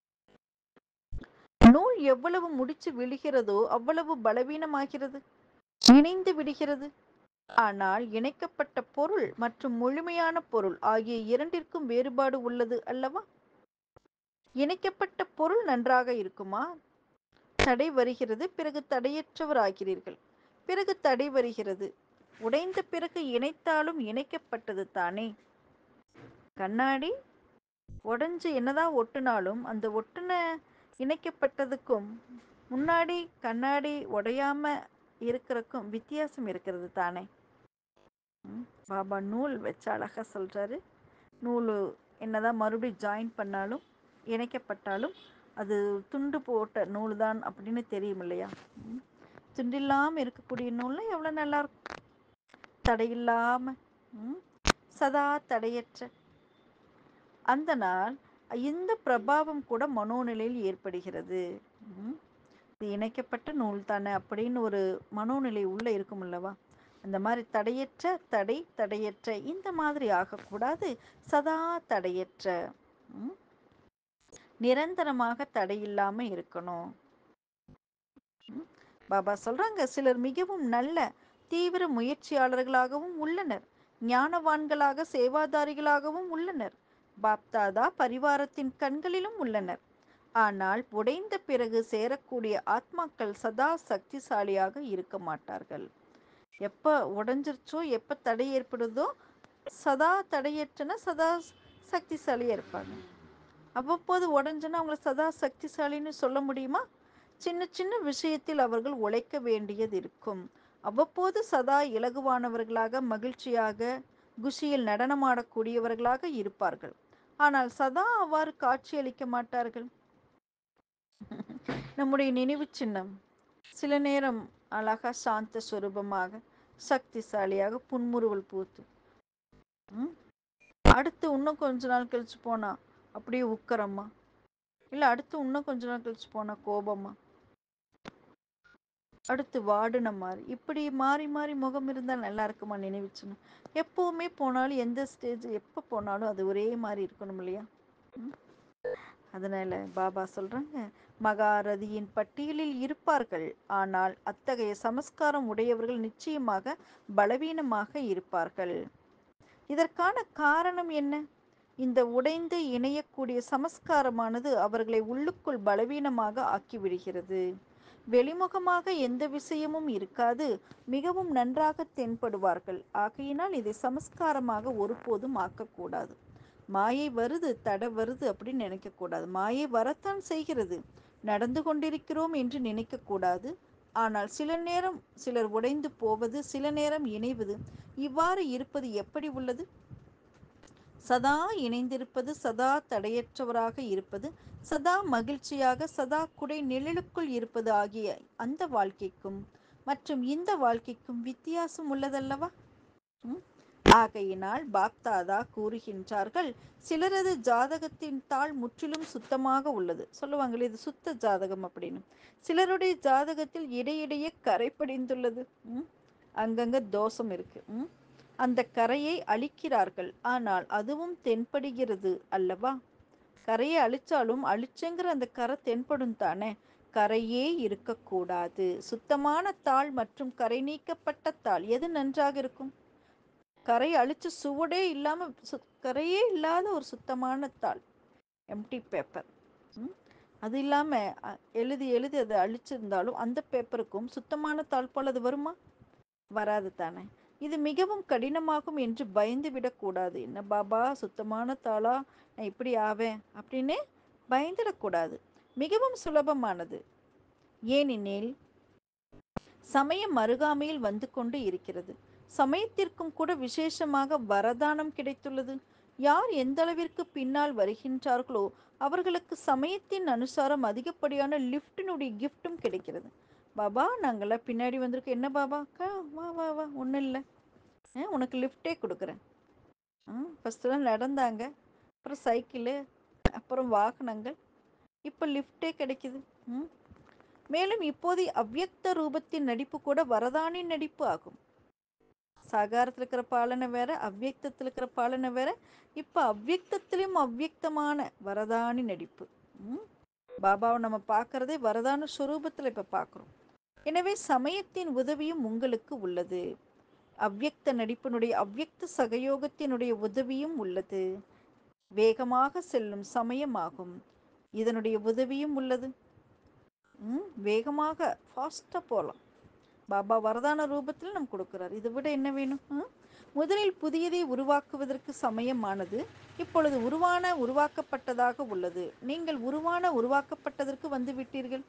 நூல் எவ்வளவு முடிச்சு விழுகிறதோ அவ்வளவு பலவீனமாகிறது, இணைந்து விடுகிறது. ஆனால் இணைக்கப்பட்ட பொருள் மற்றும் முழுமையான பொருள் ஆகிய இரண்டிற்கும் வேறுபாடு உள்ளது அல்லவா? இணைக்கப்பட்ட பொருள் நன்றாக இருக்குமா? தடை வருகிறது, பிறகு தடையற்றவர் ஆகிறீர்கள், பிறகு தடை வருகிறது, உடைந்த பிறகு இணைத்தாலும் இணைக்கப்பட்டது தானே. கண்ணாடி உடைஞ்சு என்னதான் ஒட்டுனாலும் அந்த ஒட்டுன இணைக்கப்பட்டதுக்கும் முன்னாடி கண்ணாடி உடையாம இருக்கிறதுக்கும் வித்தியாசம் இருக்கிறது தானே. பாபா நூல் வச்சு அழகா சொல்றாரு, நூல் என்னதான் மறுபடியும் ஜாயின் பண்ணாலும் இணைக்கப்பட்டாலும் அது துண்டு போட்ட நூல் தான் அப்படின்னு தெரியும் இல்லையா? துண்டு இல்லாமல் இருக்கக்கூடிய நூல்னா எவ்வளோ நல்லா இருக்கும், தடையில்லாம, சதா தடையற்ற. அந்த நாள் இந்த பிரபாவம் கூட மனோநிலையில் ஏற்படுகிறது. இது இணைக்கப்பட்ட நூல் தானே அப்படின்னு ஒரு மனோநிலை உள்ள இருக்கும் அல்லவா? அந்த மாதிரி தடையற்ற, தடை தடையற்ற இந்த மாதிரி ஆகக்கூடாது, சதா தடையற்ற, நிரந்தரமாக தடையில்லாம இருக்கணும். பாபா சொல்றாங்க, சிலர் மிகவும் நல்ல தீவிர முயற்சியாளர்களாகவும் உள்ளனர், ஞானவான்களாக சேவாதாரிகளாகவும் உள்ளனர், பாப்தாதா பரிவாரத்தின் கண்களிலும் உள்ளனர். ஆனால் உடைந்த பிறகு சேரக்கூடிய ஆத்மாக்கள் சதா சக்திசாலியாக இருக்க மாட்டார்கள். எப்போ உடைஞ்சிருச்சோ, எப்போ தடை ஏற்படுதோ, சதா தடையற்றன சதா சக்திசாலியாக இருப்பாங்க. அவ்வப்போது உடஞ்சுன்னா அவங்கள சதா சக்திசாலின்னு சொல்ல முடியுமா? சின்ன சின்ன விஷயத்தில் அவர்கள் உழைக்க வேண்டியது இருக்கும். அவ்வப்போது சதா இலகுவானவர்களாக, மகிழ்ச்சியாக, குஷியில் நடனமாடக்கூடியவர்களாக இருப்பார்கள். ஆனால் சதா அவ்வாறு காட்சியளிக்க மாட்டார்கள். நம்முடைய நினைவு சின்னம் சில நேரம் அழகா சாந்த சுரூபமாக, சக்திசாலியாக, புன்முறுவல் பூத்து, அடுத்து இன்னும் கொஞ்ச நாள் கழிச்சு போனா அப்படியே உக்கரமா, இல்லை அடுத்து இன்னும் கொஞ்ச நாள் கழிச்சு போனா கோபமா, அடுத்து வாடின மாதிரி, இப்படி மாறி மாறி முகம் இருந்தால் நல்லா இருக்குமா நினைவுச்சுன்னு? எப்பவுமே போனாலும் எந்த ஸ்டேஜ் எப்போ போனாலும் அது ஒரே மாதிரி இருக்கணும் இல்லையா? அதனால பாபா சொல்றாங்க, மகாரதியின் பட்டியலில் இருப்பார்கள், ஆனால் அத்தகைய சமஸ்காரம் உடையவர்கள் நிச்சயமாக பலவீனமாக இருப்பார்கள். இதற்கான காரணம் என்ன? இந்த உடைந்து இணையக்கூடிய சமஸ்காரமானது அவர்களை உள்ளுக்குள் பலவீனமாக ஆக்கிவிடுகிறது. வெளிமுகமாக எந்த விஷயமும் இருக்காது, மிகவும் நன்றாக தென்படுவார்கள். ஆகையினால் இதை சமஸ்காரமாக ஒருபோதும் ஆக்கக்கூடாது. மாயை வருது, தடை வருது அப்படின்னு நினைக்கக்கூடாது. மாயை வரத்தான் செய்கிறது, நடந்து கொண்டிருக்கிறோம் என்று நினைக்கக்கூடாது. ஆனால் சில நேரம் சிலர் உடைந்து போவது, சில நேரம் இணைவது, இவ்வாறு இருப்பது எப்படி உள்ளது? சதா இணைந்திருப்பது, சதா தடையற்றவராக இருப்பது, சதா மகிழ்ச்சியாக, சதா குடை நிழலுக்குள் இருப்பது ஆகிய அந்த வாழ்க்கைக்கும் மற்றும் இந்த வாழ்க்கைக்கும் வித்தியாசம் உள்ளதல்லவா? ஆகையினால் பாப்தாதா கூறுகின்றார்கள், சிலரது ஜாதகத்தின் தாள் முற்றிலும் சுத்தமாக உள்ளது. சொல்லுவாங்களே இது சுத்த ஜாதகம் அப்படின்னு. சிலருடைய ஜாதகத்தில் இடையிடையே கரை படிந்துள்ளது, அங்கங்க தோஷம் இருக்கு. அந்த கரையை அழிக்கிறார்கள். ஆனால் அதுவும் தென்படுகிறது அல்லவா? கரையை அழிச்சாலும் அழிச்சங்கிற அந்த கரை தென்படும் தானே. கரையே இருக்கக்கூடாது. சுத்தமான தாள் மற்றும் கரை நீக்கப்பட்ட தாள் எது நன்றாக இருக்கும்? கரை அழிச்சு சுவடே இல்லாம கரையே இல்லாத ஒரு சுத்தமான தாள், எம்டி பேப்பர். அது இல்லாம எழுதி எழுதி அதை அழிச்சிருந்தாலும் அந்த பேப்பருக்கும் சுத்தமான தாள் போல் அது வருமா? வராது தானே. இது மிகவும் கடினமாகும் என்று பயந்து விடக்கூடாது. என்ன பாபா சுத்தமான தாளா, நான் இப்படி ஆவேன் அப்படின்னு பயந்துடக்கூடாது. மிகவும் சுலபமானது. ஏனெனில் சமயம் அருகாமையில் வந்து கொண்டு இருக்கிறது. சமயத்திற்கும் கூட விசேஷமாக வரதானம் கிடைத்துள்ளது. யார் எந்த அளவிற்கு பின்னால் வருகின்றார்களோ அவர்களுக்கு சமயத்தின் அனுசாரம் அதிகப்படியான லிஃப்டினுடைய கிஃப்டும் கிடைக்கிறது. பாபா நாங்கள்லாம் பின்னாடி வந்திருக்கோம். என்ன பாபா அக்கா வா வா வா, ஒன்றும் இல்லை, உனக்கு லிஃப்டே கொடுக்குறேன். ஃபஸ்ட்டுலாம் நடந்தாங்க, அப்புறம் சைக்கிளு, அப்புறம் வாகனங்கள், இப்போ லிஃப்டே கிடைக்குது. ம் மேலும் இப்போது அவ்வியக்த ரூபத்தின் நடிப்பு கூட வரதானின் நடிப்பு ஆகும். சாகாரத்தில் இருக்கிற பாலனை வேற, அவ்வியக்தத்தில் இருக்கிற பாலனை வேற. இப்போ அவ்வியக்தத்திலும் அவ்வியக்தமான வரதானி நடிப்பு. ம் பாபாவை நம்ம பார்க்கறதே வரதான ஸ்வரூபத்தில் இப்போ பார்க்குறோம். எனவே சமயத்தின் உதவியும் உங்களுக்கு உள்ளது. அவ்வியக்த நடிப்பினுடைய அவ்வியக்த சகயோகத்தினுடைய உதவியும் உள்ளது. வேகமாக செல்லும் சமயமாகும், இதனுடைய உதவியும் உள்ளது. ம் வேகமாக ஃபாஸ்ட்டாக போகலாம். பாபா வரதான ரூபத்தில் நம்ம கொடுக்குறார். இதை விட என்ன வேணும்? முதலில் புதியதை உருவாக்குவதற்கு சமயமானது இப்பொழுது உருவான உருவாக்கப்பட்டதாக உள்ளது. நீங்கள் உருவான உருவாக்கப்பட்டதற்கு வந்து விட்டீர்கள்.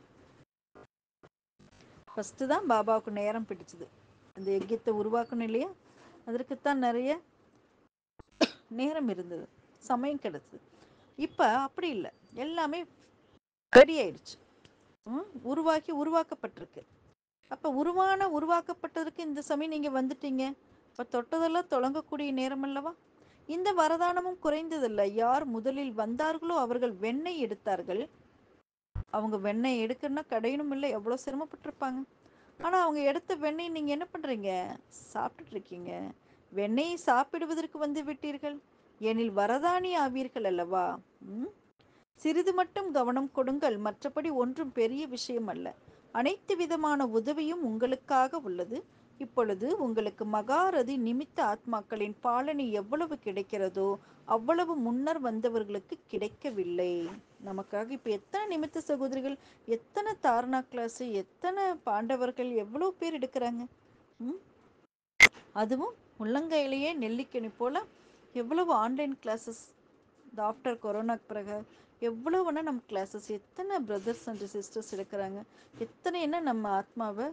ஃபஸ்ட்டு தான் பாபாவுக்கு நேரம் பிடிச்சது, அந்த யஜ்யத்தை உருவாக்கணும் இல்லையா? அதற்குத்தான் நிறைய நேரம் இருந்தது, சமயம் கிடைச்சது. இப்போ அப்படி இல்லை, எல்லாமே ரெடி ஆயிடுச்சு, உருவாக்கி உருவாக்கப்பட்டிருக்கு. அப்போ உருவான உருவாக்கப்பட்டதற்கு இந்த சமயம் நீங்கள் வந்துட்டீங்க. இப்போ தொட்டதெல்லாம் தொடங்கக்கூடிய நேரம் அல்லவா? இந்த வரதானமும் குறைந்ததில்லை. யார் முதலில் வந்தார்களோ அவர்கள் வெண்ணெய் எடுத்தார்கள். அவங்க வெண்ணெய் எடுக்கணும்னா கடையணும் இல்லை, எவ்வளோ சிரமப்பட்டிருப்பாங்க. ஆனால் அவங்க எடுத்த வெண்ணெய் நீங்கள் என்ன பண்ணுறீங்க? சாப்பிட்டுட்டு இருக்கீங்க. வெண்ணெயை சாப்பிடுவதற்கு வந்து விட்டீர்கள், எனில் வரதானி ஆவீர்கள் அல்லவா? ம் சிறிது மட்டும் கவனம் கொடுங்கள், மற்றபடி ஒன்றும் பெரிய விஷயம் அல்ல. அனைத்து விதமான உதவியும் உங்களுக்காக உள்ளது. இப்பொழுது உங்களுக்கு மகாரதி நிமித்த ஆத்மாக்களின் பாலனை எவ்வளவு கிடைக்கிறதோ அவ்வளவு முன்னர் வந்தவர்களுக்கு கிடைக்கவில்லை. நமக்காக இப்போ எத்தனை நிமித்த சகோதரிகள், எத்தனை தாரணா கிளாஸ், எத்தனை பாண்டவர்கள், எவ்வளோ பேர் எடுக்கிறாங்க. ம் அதுவும் உள்ளங்கையிலேயே நெல்லிக்கனி போல் எவ்வளவு ஆன்லைன் கிளாஸஸ் இந்த ஆஃப்டர் கொரோனாக்கு பிறகு எவ்வளோன்னா நம்ம கிளாஸஸ், எத்தனை பிரதர்ஸ் அண்ட் சிஸ்டர்ஸ் எடுக்கிறாங்க. எத்தனை என்ன நம்ம ஆத்மாவை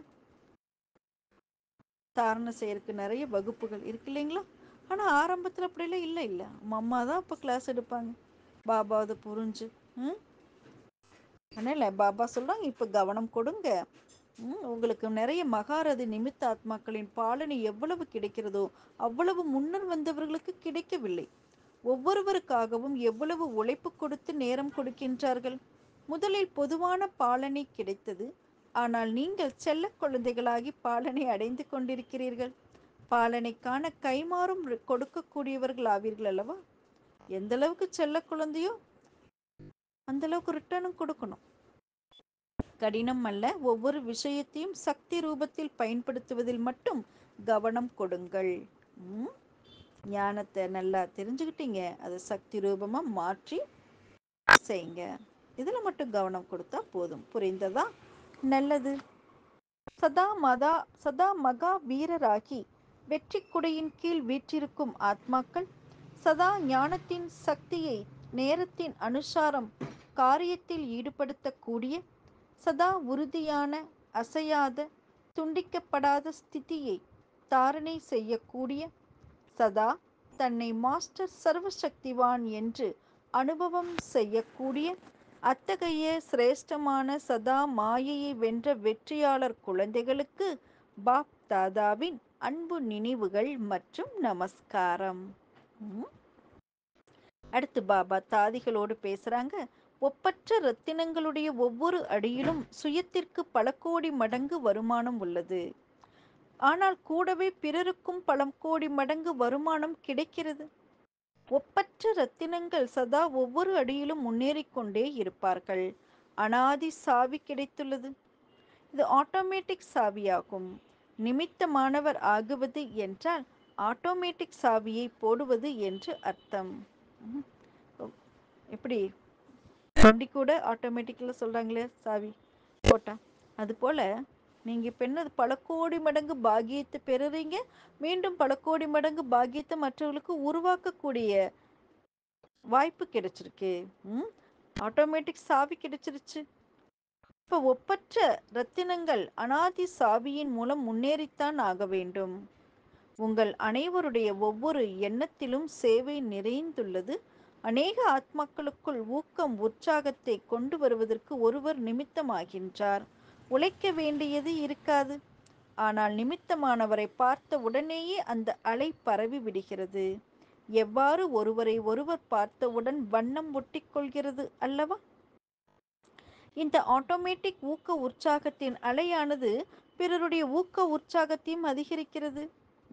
தாரணை செய்யறதுக்கு நிறைய வகுப்புகள் இருக்கு இல்லைங்களா. ஆனால் ஆரம்பத்தில் அப்படிலாம் இல்லை இல்லை அம்மா தான் இப்போ கிளாஸ் எடுப்பாங்க, பாபா அதை புரிஞ்சு. ம் அதனால் பாபா சொல்கிறாங்க இப்போ கவனம் கொடுங்க. ம் உங்களுக்கு நிறைய மகாரதி நிமித்த ஆத்மாக்களின் பாலனை எவ்வளவு கிடைக்கிறதோ அவ்வளவு முன்னர் வந்தவர்களுக்கு கிடைக்கவில்லை. ஒவ்வொருவருக்காகவும் எவ்வளவு உழைப்பு கொடுத்து நேரம் கொடுக்கின்றார்கள். முதலில் பொதுவான பாலனை கிடைத்தது, ஆனால் நீங்கள் செல்ல குழந்தைகளாகி பாலனை அடைந்து கொண்டிருக்கிறீர்கள். பாலனைக்கான கைமாறும் கொடுக்கக்கூடியவர்கள் ஆவீர்கள் அல்லவா. எந்த அளவுக்கு செல்ல குழந்தையோ அந்த அளவுக்கு ரிட்டர்னும் கொடுக்கணும். கடினம் அல்ல, ஒவ்வொரு விஷயத்தையும் சக்தி ரூபத்தில் பயன்படுத்துவதில் மட்டும் கவனம் கொடுங்கள். ம் ஞானத்தை நல்லா தெரிஞ்சுக்கிட்டீங்க, அதை சக்தி ரூபமா மாற்றி செய்யுங்க. இதுல மட்டும் கவனம் கொடுத்தா போதும். புரிந்ததா? நல்லது. சதா மதா சதா மகா வீரராகி வெற்றி குடையின் கீழ் வீற்றிருக்கும் ஆத்மாக்கள் சதா ஞானத்தின் சக்தியை நேரத்தின் அனுசாரம் காரியத்தில் ஈடுபடுத்தக்கூடிய, சதா உறுதியான அசையாத துண்டிக்கப்படாத ஸ்திதியை தாரணை செய்யக்கூடிய, சதா தன்னை மாஸ்டர் சர்வசக்திவான் என்று அனுபவம் செய்யக்கூடிய அத்தகைய சிரேஷ்டமான சதா மாயையை வென்ற வெற்றியாளர் குழந்தைகளுக்கு பாப் தாதாவின் அன்பு நினைவுகள் மற்றும் நமஸ்காரம். அடுத்து பாபா தாதிகளோடு பேசுறாங்க. ஒப்பற்ற ரத்தினங்களுடைய ஒவ்வொரு அடியிலும் சுயத்திற்கு பல கோடி மடங்கு வருமானம் உள்ளது. ஆனால் கூடவே பிறருக்கும் பல கோடி மடங்கு வருமானம் கிடைக்கிறது. ஒப்பற்ற ரத்தினங்கள் சதா ஒவ்வொரு அடியிலும் முன்னேறிக்கொண்டே இருப்பார்கள். அனாதி சாவி கிடைத்துள்ளது. இது ஆட்டோமேட்டிக் சாவியாகும். நிமித்தமானவர் ஆகுவது என்றால் ஆட்டோமேட்டிக் சாவியை போடுவது என்று அர்த்தம். எப்படி வண்டி கூட ஆட்டோமேட்டிக்கில் சொல்கிறாங்களே சாவி போட்டா, அதுபோல் நீங்கள் இப்போ என்ன பல கோடி மடங்கு பாக்கியத்தை பெறுறீங்க, மீண்டும் பல கோடி மடங்கு பாக்கியத்தை மற்றவர்களுக்கு உருவாக்கக்கூடிய வாய்ப்பு கிடைச்சிருக்கு. ம் ஆட்டோமேட்டிக் சாவி கிடைச்சிருச்சு. இப்போ ஒப்பற்ற ரத்தினங்கள் அனாதி சாவியின் மூலம் முன்னேறித்தான் ஆக வேண்டும். உங்கள் அனைவருடைய ஒவ்வொரு எண்ணத்திலும் சேவை நிறைந்துள்ளது. அநேக ஆத்மாக்களுக்குள் ஊக்கம் உற்சாகத்தை கொண்டு வருவதற்கு ஒருவர் நிமித்தமாகின்றார். உழைக்க வேண்டியது இருக்காது. ஆனால் நிமித்தமானவரை பார்த்த உடனேயே அந்த அலை பரவி விடுகிறது. எவ்வாறு ஒருவரை ஒருவர் பார்த்தவுடன் வண்ணம் ஒட்டிக்கொள்கிறது அல்லவா. இந்த ஆட்டோமேட்டிக் ஊக்க உற்சாகத்தின் அலையானது பிறருடைய ஊக்க உற்சாகத்தையும் அதிகரிக்கிறது.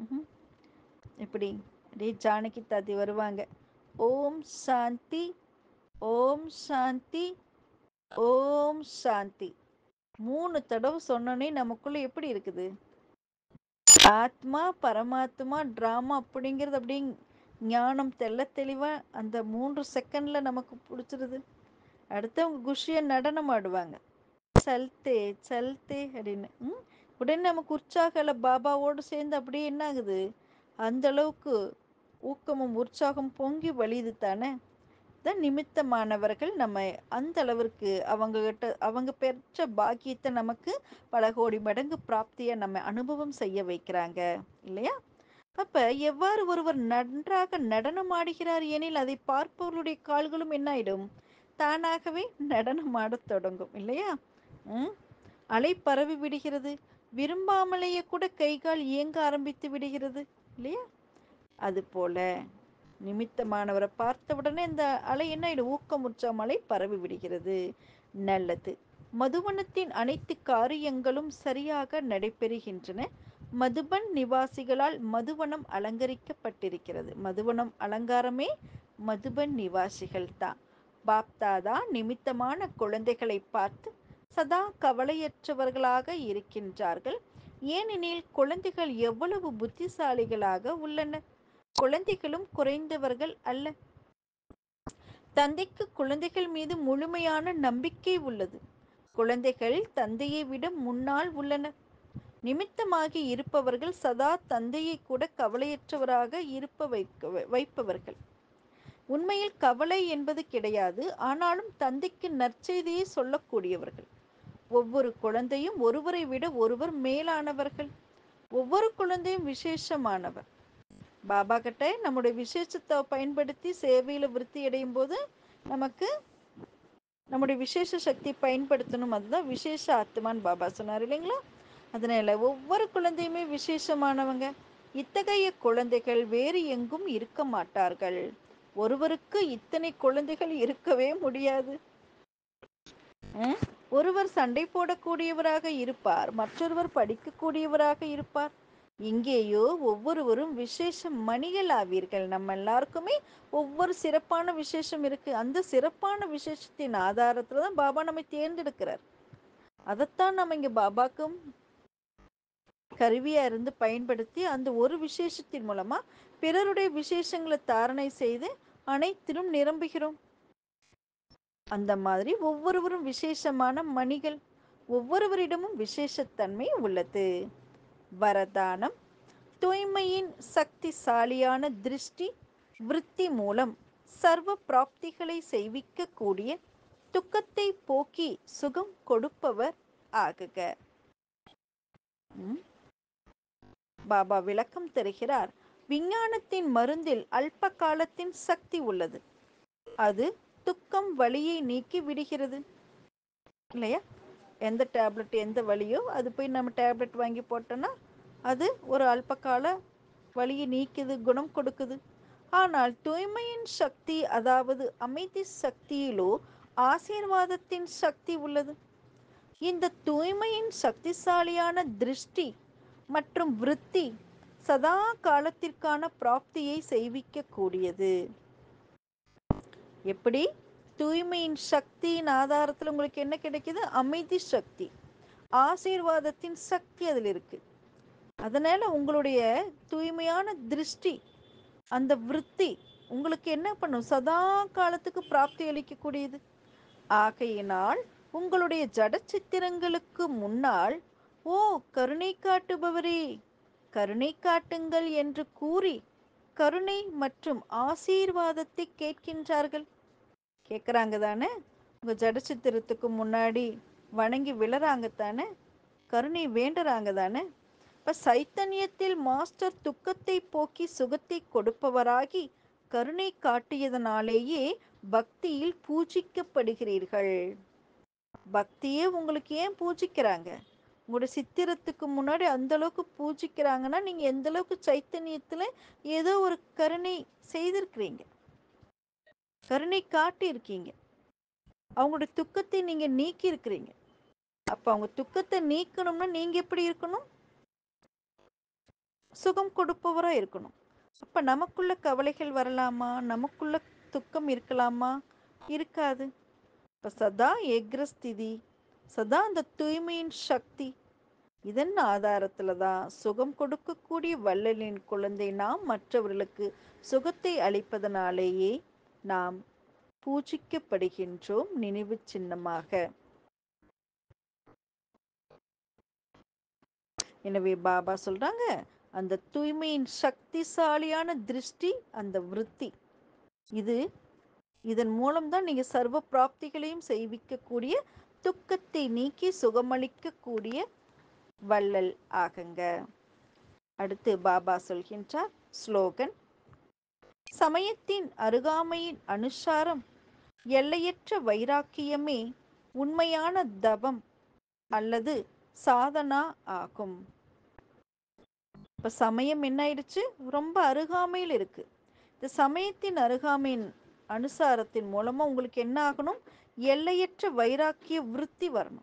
இப்படி அப்படியே ஜானகி தாத்தி வருவாங்க. ஓம் சாந்தி, ஓம் சாந்தி, ஓம் சாந்தி மூணு தடவை சொன்னோன்னே நமக்குள்ள எப்படி இருக்குது, ஆத்மா பரமாத்மா டிராமா அப்படிங்கிறது அப்படி ஞானம் தெல்ல தெளிவா அந்த மூன்று செகண்ட்ல நமக்கு பிடிச்சிருது. அடுத்து அவங்க குஷியை நடனம் ஆடுவாங்க, சல்தே சல்தே அப்படின்னு. ம் உடனே நமக்கு உற்சாகல பாபாவோடு சேர்ந்து அப்படியே என்ன ஆகுது, அந்த அளவுக்கு ஊக்கமும் உற்சாகம் பொங்கி வழியுது தானே. தான் நிமித்தமானவர்கள் நம்ம அந்த அளவிற்கு அவங்ககிட்ட அவங்க பெற்ற பாக்கியத்தை நமக்கு பல கோடி மடங்கு பிராப்தியை நம்ம அனுபவம் செய்ய வைக்கிறாங்க இல்லையா. அப்ப எவ்வாறு ஒருவர் நன்றாக நடனம் ஆடுகிறார் எனில் அதை பார்ப்பவர்களுடைய கால்களும் என்ன ஆயிடும், தானாகவே நடனம் ஆடத் தொடங்கும் இல்லையா. ம் அலை பரவி விடுகிறது. விரும்பாமலேயே கூட கைகால் இயங்க ஆரம்பித்து விடுகிறது இல்லையா. அதுபோல நிமித்தமானவரை பார்த்தவுடனே இந்த அலை என்ன ஆயிடும், ஊக்கம் உற்சாகம் அலை பரவி விடுகிறது. நல்லது. மதுவனத்தின் அனைத்து காரியங்களும் சரியாக நடைபெறுகின்றன. மதுபன் நிவாசிகளால் மதுவனம் அலங்கரிக்கப்பட்டிருக்கிறது. மதுவனம் அலங்காரமே மதுபன் நிவாசிகள் தான். பாப்தாதா நிமித்தமான குழந்தைகளை பார்த்து சதா கவலையற்றவர்களாக இருக்கின்றார்கள். ஏனெனில் குழந்தைகள் எவ்வளவு புத்திசாலிகளாக உள்ளனர். குழந்தைகளும் குறைந்தவர்கள் அல்ல. தந்தைக்கு குழந்தைகள் மீது முழுமையான நம்பிக்கை உள்ளது. குழந்தைகள் தந்தையை விட முன்னால் உள்ளனர். நிமித்தமாகி இருப்பவர்கள் சதா தந்தையை கூட கவலையற்றவராக இருப்ப வைக்க வைப்பவர்கள். உண்மையில் கவலை என்பது கிடையாது. ஆனாலும் தந்தைக்கு நற்செய்தியை சொல்லக்கூடியவர்கள். ஒவ்வொரு குழந்தையும் ஒருவரை விட ஒருவர் மேலானவர்கள். ஒவ்வொரு குழந்தையும் விசேஷமானவர். பாபா கிட்ட நம்முடைய விசேஷத்தை பயன்படுத்தி சேவையில் விருத்தி அடையும் போது நமக்கு நம்முடைய விசேஷ சக்தி பயன்படுத்தணும். அதுதான் விசேஷ ஆத்மான்னு பாபா சொன்னார் இல்லைங்களா? அதனால ஒவ்வொரு குழந்தையுமே விசேஷமானவங்க. இத்தகைய குழந்தைகள் வேறு எங்கும் இருக்க மாட்டார்கள். ஒருவருக்கு இத்தனை குழந்தைகள் இருக்கவே முடியாது. ஒருவர் சண்டை போடக்கூடியவராக இருப்பார், மற்றொருவர் படிக்கக்கூடியவராக இருப்பார். இங்கேயோ ஒவ்வொருவரும் விசேஷ மணிகள் ஆவீர்கள். நம்ம எல்லாருக்குமே ஒவ்வொரு சிறப்பான விசேஷம் இருக்கு. அந்த சிறப்பான விசேஷத்தின் ஆதாரத்துல தான் பாபா நம்மை தேர்ந்தெடுக்கிறார். அதைத்தான் நம்ம இங்க பாபாக்கும் கருவியா இருந்து பயன்படுத்தி அந்த ஒரு விசேஷத்தின் மூலமா பிறருடைய விசேஷங்களை தாரணை செய்து அனைத்திலும் நிரம்புகிறோம். அந்த மாதிரி ஒவ்வொருவரும் விசேஷமான மணிகள். ஒவ்வொருவரிடமும் விசேஷத்தன்மை உள்ளது. வரதானம்: தூய்மையின் சக்திசாலியான திருஷ்டி விருத்தி மூலம் சர்வ பிராப்திகளை செய்விக்கக்கூடிய துக்கத்தை போக்கி சுகம் கொடுப்பவர் ஆகுக. பாபா விளக்கம் தருகிறார். விஞ்ஞானத்தின் மருந்தில் அல்ப காலத்தின் சக்தி உள்ளது. அது துக்கம் வலியை நீக்கி விடுகிறது இல்லையா? எந்த டேப்லெட் எந்த வலியோ அது போய் நம்ம டேப்லெட் வாங்கி போட்டோன்னா அது ஒரு அல்பகால வலியை நீக்குது, குணம் கொடுக்குது. ஆனால் தூய்மையின் சக்தி, அதாவது அமைதி சக்தியிலோ ஆசீர்வாதத்தின் சக்தி உள்ளது. இந்த தூய்மையின் சக்திசாலியான திருஷ்டி மற்றும் விருத்தி சதா காலத்திற்கான பிராப்தியை செய்விக்க கூடியது. எப்படி? தூய்மையின் சக்தியின் ஆதாரத்தில் உங்களுக்கு என்ன கிடைக்குது? அமைதி சக்தி, ஆசீர்வாதத்தின் சக்தி அதில் இருக்கு. அதனால உங்களுடைய தூய்மையான திருஷ்டி, அந்த விருத்தி உங்களுக்கு என்ன பண்ணும்? சதா காலத்துக்கு பிராப்தி அளிக்கக்கூடியது. ஆகையினால் உங்களுடைய ஜட சித்திரங்களுக்கு முன்னால், ஓ கருணை காட்டுபவரே, கருணை காட்டுங்கள் என்று கூறி கருணை மற்றும் ஆசீர்வாதத்தை கேட்கின்றார்கள். கேட்குறாங்க தானே? உங்க ஜட சித்திரத்துக்கு முன்னாடி வணங்கி விழறாங்க தானே? கருணை வேண்டுறாங்க தானே? இப்ப சைத்தன்யத்தில் மாஸ்டர் துக்கத்தை போக்கி சுகத்தை கொடுப்பவராகி கருணை காட்டியதனாலேயே பக்தியில் பூஜிக்கப்படுகிறீர்கள். பக்தியே உங்களுக்கு ஏன் பூஜிக்கிறாங்க? உங்களோட சித்திரத்துக்கு முன்னாடி அந்த அளவுக்கு பூஜிக்கிறாங்கன்னா நீங்க எந்த அளவுக்கு சைத்தன்யத்துல ஏதோ ஒரு கருணை செய்திருக்கிறீங்க, கருணை காட்டி இருக்கீங்க, அவங்களோட துக்கத்தை நீங்க நீக்கி இருக்கிறீங்க. அப்ப அவங்க துக்கத்தை நீக்கணும்னா நீங்க எப்படி இருக்கணும்? சுகம் கொடுப்பவரா இருக்கணும். அப்ப நமக்குள்ள கவலைகள் வரலாமா? நமக்குள்ள துக்கம் இருக்கலாமா? இருக்காது. இப்ப சதா ஏக்ரஸ்திதி, சதா அந்த தூய்மையின் சக்தி, இதன் ஆதாரத்துல தான் சுகம் கொடுக்கக்கூடிய வள்ளலின் குழந்தை நாம் மற்றவர்களுக்கு சுகத்தை அளிப்பதனாலேயே நாம் பூஜிக்கப்படுகின்றோம் நினைவு சின்னமாக. எனவே பாபா சொல்றாங்க, அந்த தூய்மையின் சக்திசாலியான திருஷ்டி, அந்த விருத்தி, இது இதன் மூலம்தான் நீங்க சர்வ பிராப்திகளையும் செய்விக்கக்கூடிய, துக்கத்தை நீக்கி சுகமளிக்கக்கூடிய வள்ளல் ஆகுங்க. அடுத்து பாபா சொல்கின்றார் ஸ்லோகன்: சமயத்தின் அருகாமையின் அனுசாரம் எல்லையற்ற வைராக்கியமே உண்மையான தவம் அல்லது சாதனா ஆகும். இப்ப சமயம் என்ன ஆயிடுச்சு? ரொம்ப அருகாமையில் இருக்கு. இந்த சமயத்தின் அருகாமையின் அனுசாரத்தின் மூலமா உங்களுக்கு என்ன ஆகணும்? எல்லையற்ற வைராக்கிய விருத்தி வரணும்.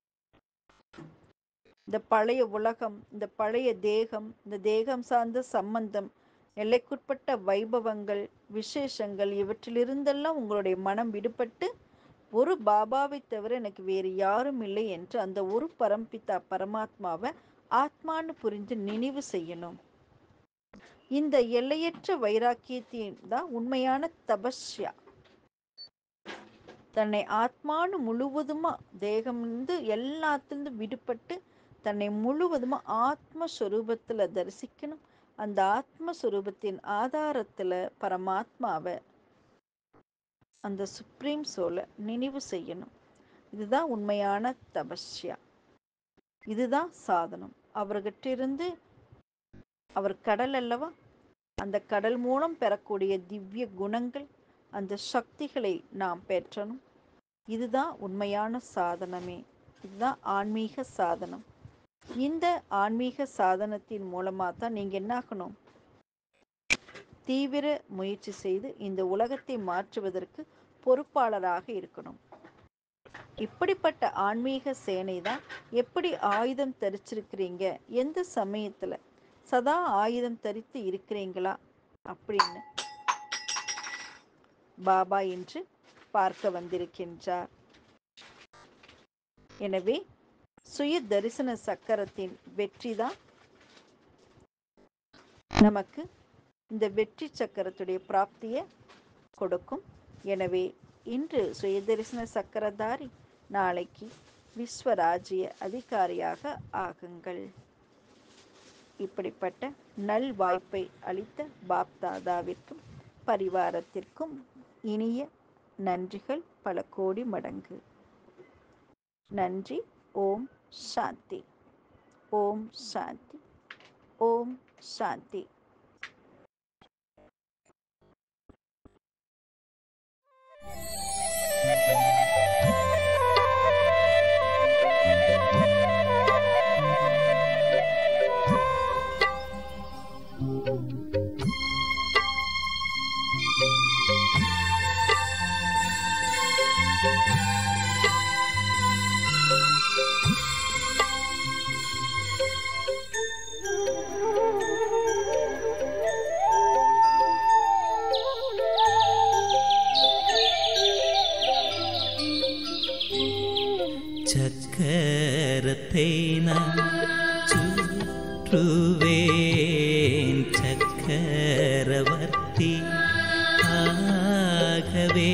இந்த பழைய உலகம், இந்த பழைய தேகம், இந்த தேகம் சார்ந்த சம்பந்தம், எல்லைக்குட்பட்ட வைபவங்கள், விசேஷங்கள், இவற்றிலிருந்தெல்லாம் உங்களுடைய மனம் விடுபட்டு ஒரு பாபாவை தவிர எனக்கு வேறு யாரும் இல்லை என்று அந்த ஒரு பரம்பிதா பரமாத்மாவை ஆத்மான்னு புரிந்து நினைவு செய்யணும். இந்த எல்லையற்ற வைராக்கியத்தின் தான் உண்மையான தபஸ்யா. தன்னை ஆத்மானு முழுவதுமா தேகம்ந்து எல்லாத்திலிருந்து விடுபட்டு தன்னை முழுவதுமா ஆத்மஸ்வரூபத்துல தரிசிக்கணும். அந்த ஆத்மஸ்வரூபத்தின் ஆதாரத்துல பரமாத்மாவை, அந்த சுப்ரீம் சோலை நினைவு செய்யணும். இதுதான் உண்மையான தபஸ்யா. இதுதான் சாதனம். அவர்கிட்ட இருந்து, அவர் கடல் அல்லவா, அந்த கடல் மூலம் பெறக்கூடிய திவ்ய குணங்கள், அந்த சக்திகளை நாம் பெற்றணும். இதுதான் உண்மையான சாதனமே. இதுதான் ஆன்மீக சாதனம். இந்த ஆன்மீக சாதனத்தின் மூலமா தான் நீங்க என்ன ஆகணும், தீவிர முயற்சி செய்து இந்த உலகத்தை மாற்றுவதற்கு பொறுப்பாளராக இருக்கணும். இப்படிப்பட்ட ஆன்மீக சேனை தான் எப்படி ஆயுதம் தரிச்சிருக்கிறீங்க, எந்த சமயத்துல சதா ஆயுதம் தரித்து இருக்கிறீங்களா அப்படின்னு பாபா இன்று பார்க்க வந்திருக்கின்றார். எனவே சுய தரிசன சக்கரத்தின் வெற்றி தான் நமக்கு இந்த வெற்றி சக்கரத்துடைய பிராப்தியை கொடுக்கும். எனவே இன்று சுய தரிசன சக்கரதாரி, நாளைக்கு விஸ்வராஜ்ய அதிகாரியாக ஆகுங்கள். இப்படிப்பட்ட நல் வாய்ப்பை அளித்த பாப்தாதாவிற்கும் பரிவாரத்திற்கும் இனிய நன்றிகள் பல கோடி மடங்கு. நன்றி. ஓம் சாந்தி. ஓம் சாந்தி. ஓம் சாந்தி.
சக்கரத்தை நான் சுற்றுவேன், சக்கரவர்த்தி ஆகவே.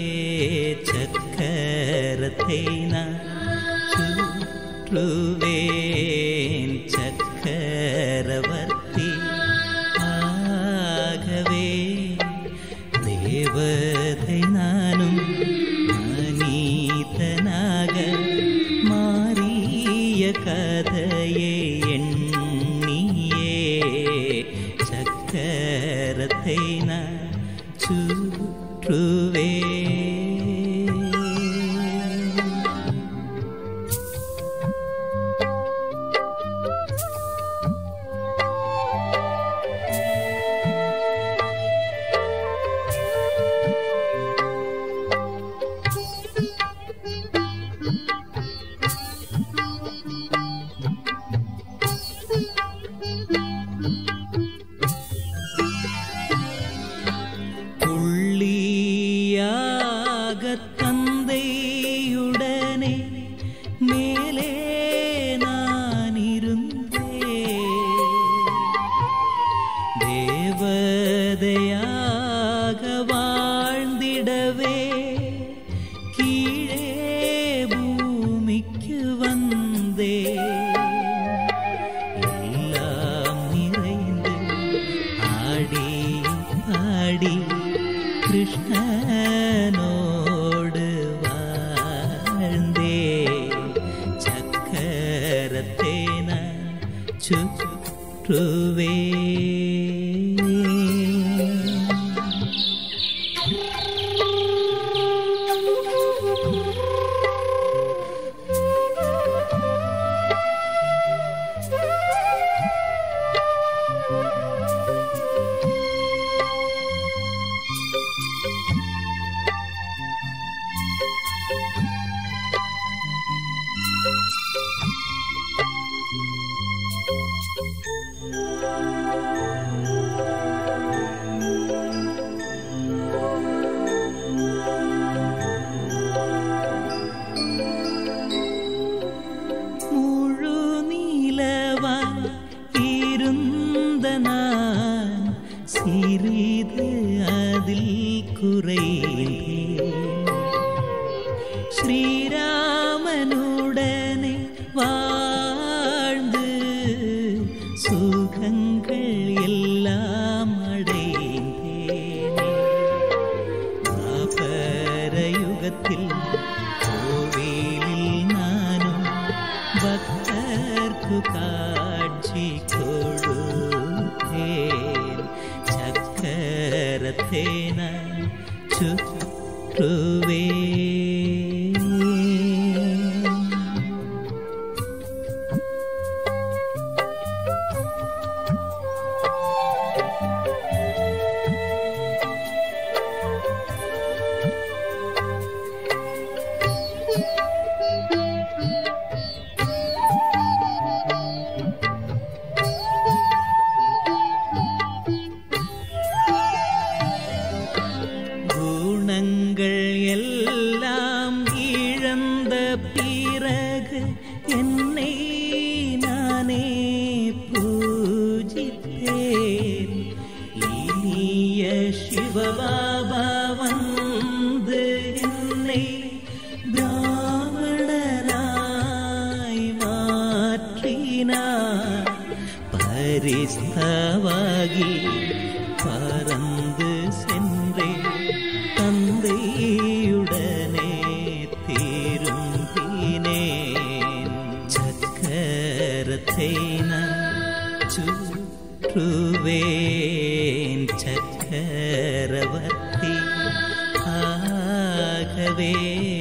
சக்கரத்தை நான் சுற்றுவேன், சக்கரவர்த்தி ஆகவே. தேவதை நானும் மனிதனாக மாறிய கதையை எண்ணியே, சக்கரத்தை நான் சுற்றுவே. தந்தையுடனே மேலே நான் இருந்தேன், தேவதையாக வாழ்ந்திடவே கீழே பூமிக்கு வந்தேன். எல்லாம் நிறைந்து ஆடி பாடி கிருஷ்ணனோடு வாழ்ந்தே, சக்கரத்தை நான் சுற்றுவே. சிறிது அதில் குறைந்தேன். ஸ்ரீராமனுடனே வாழ்ந்து சுகங்கள் எல்லாம் அடைந்தேனே. பாபரயுகத்தில் கோவிலில் நானும் பக்தர்க்கு காட்சி கொடுத்தேன். சக்கரத்தை நான் சுற்றுவேன். குணங்கள் எல்லாம் இழந்த பிறகு என்னை நானே பூஜித்தேன். இனிய சிவபாபா வந்து என்னை பிராமணராய் மாற்றினார். பரிஸ்தவாகி பறந்து சென்றேன். தந்தையுடனே திரும்பினேன். சக்கரத்தை நான் சுற்றுவேன். சக்கரவர்த்தி ஆகவே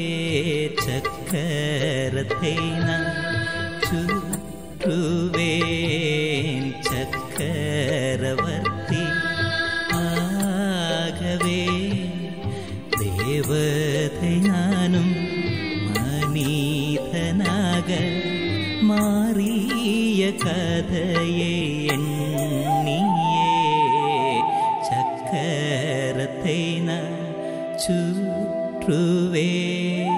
சக்கரத்தை நான் சுற்றுவேன். சக்கரவர்த்தி ஆகவே தேவதை நானும் மனிதனாக மாறிய கதையை எண்ணியே சக்கரத்தை நான் சுற்றுவேன்.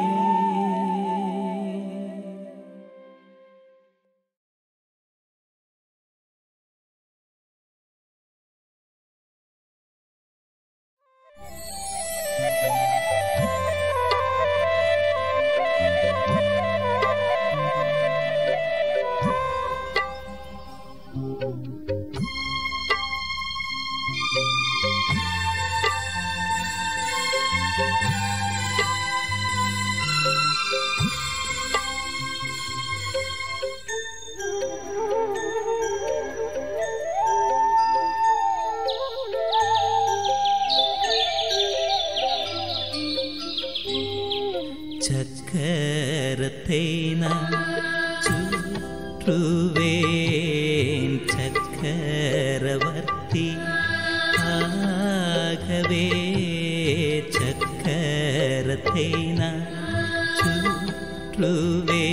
சக்கரத்தை நான் சுற்றுவேன். சக்கரவர்த்தி ஆகவே சக்கரத்தை நான் சுற்றுவேன்.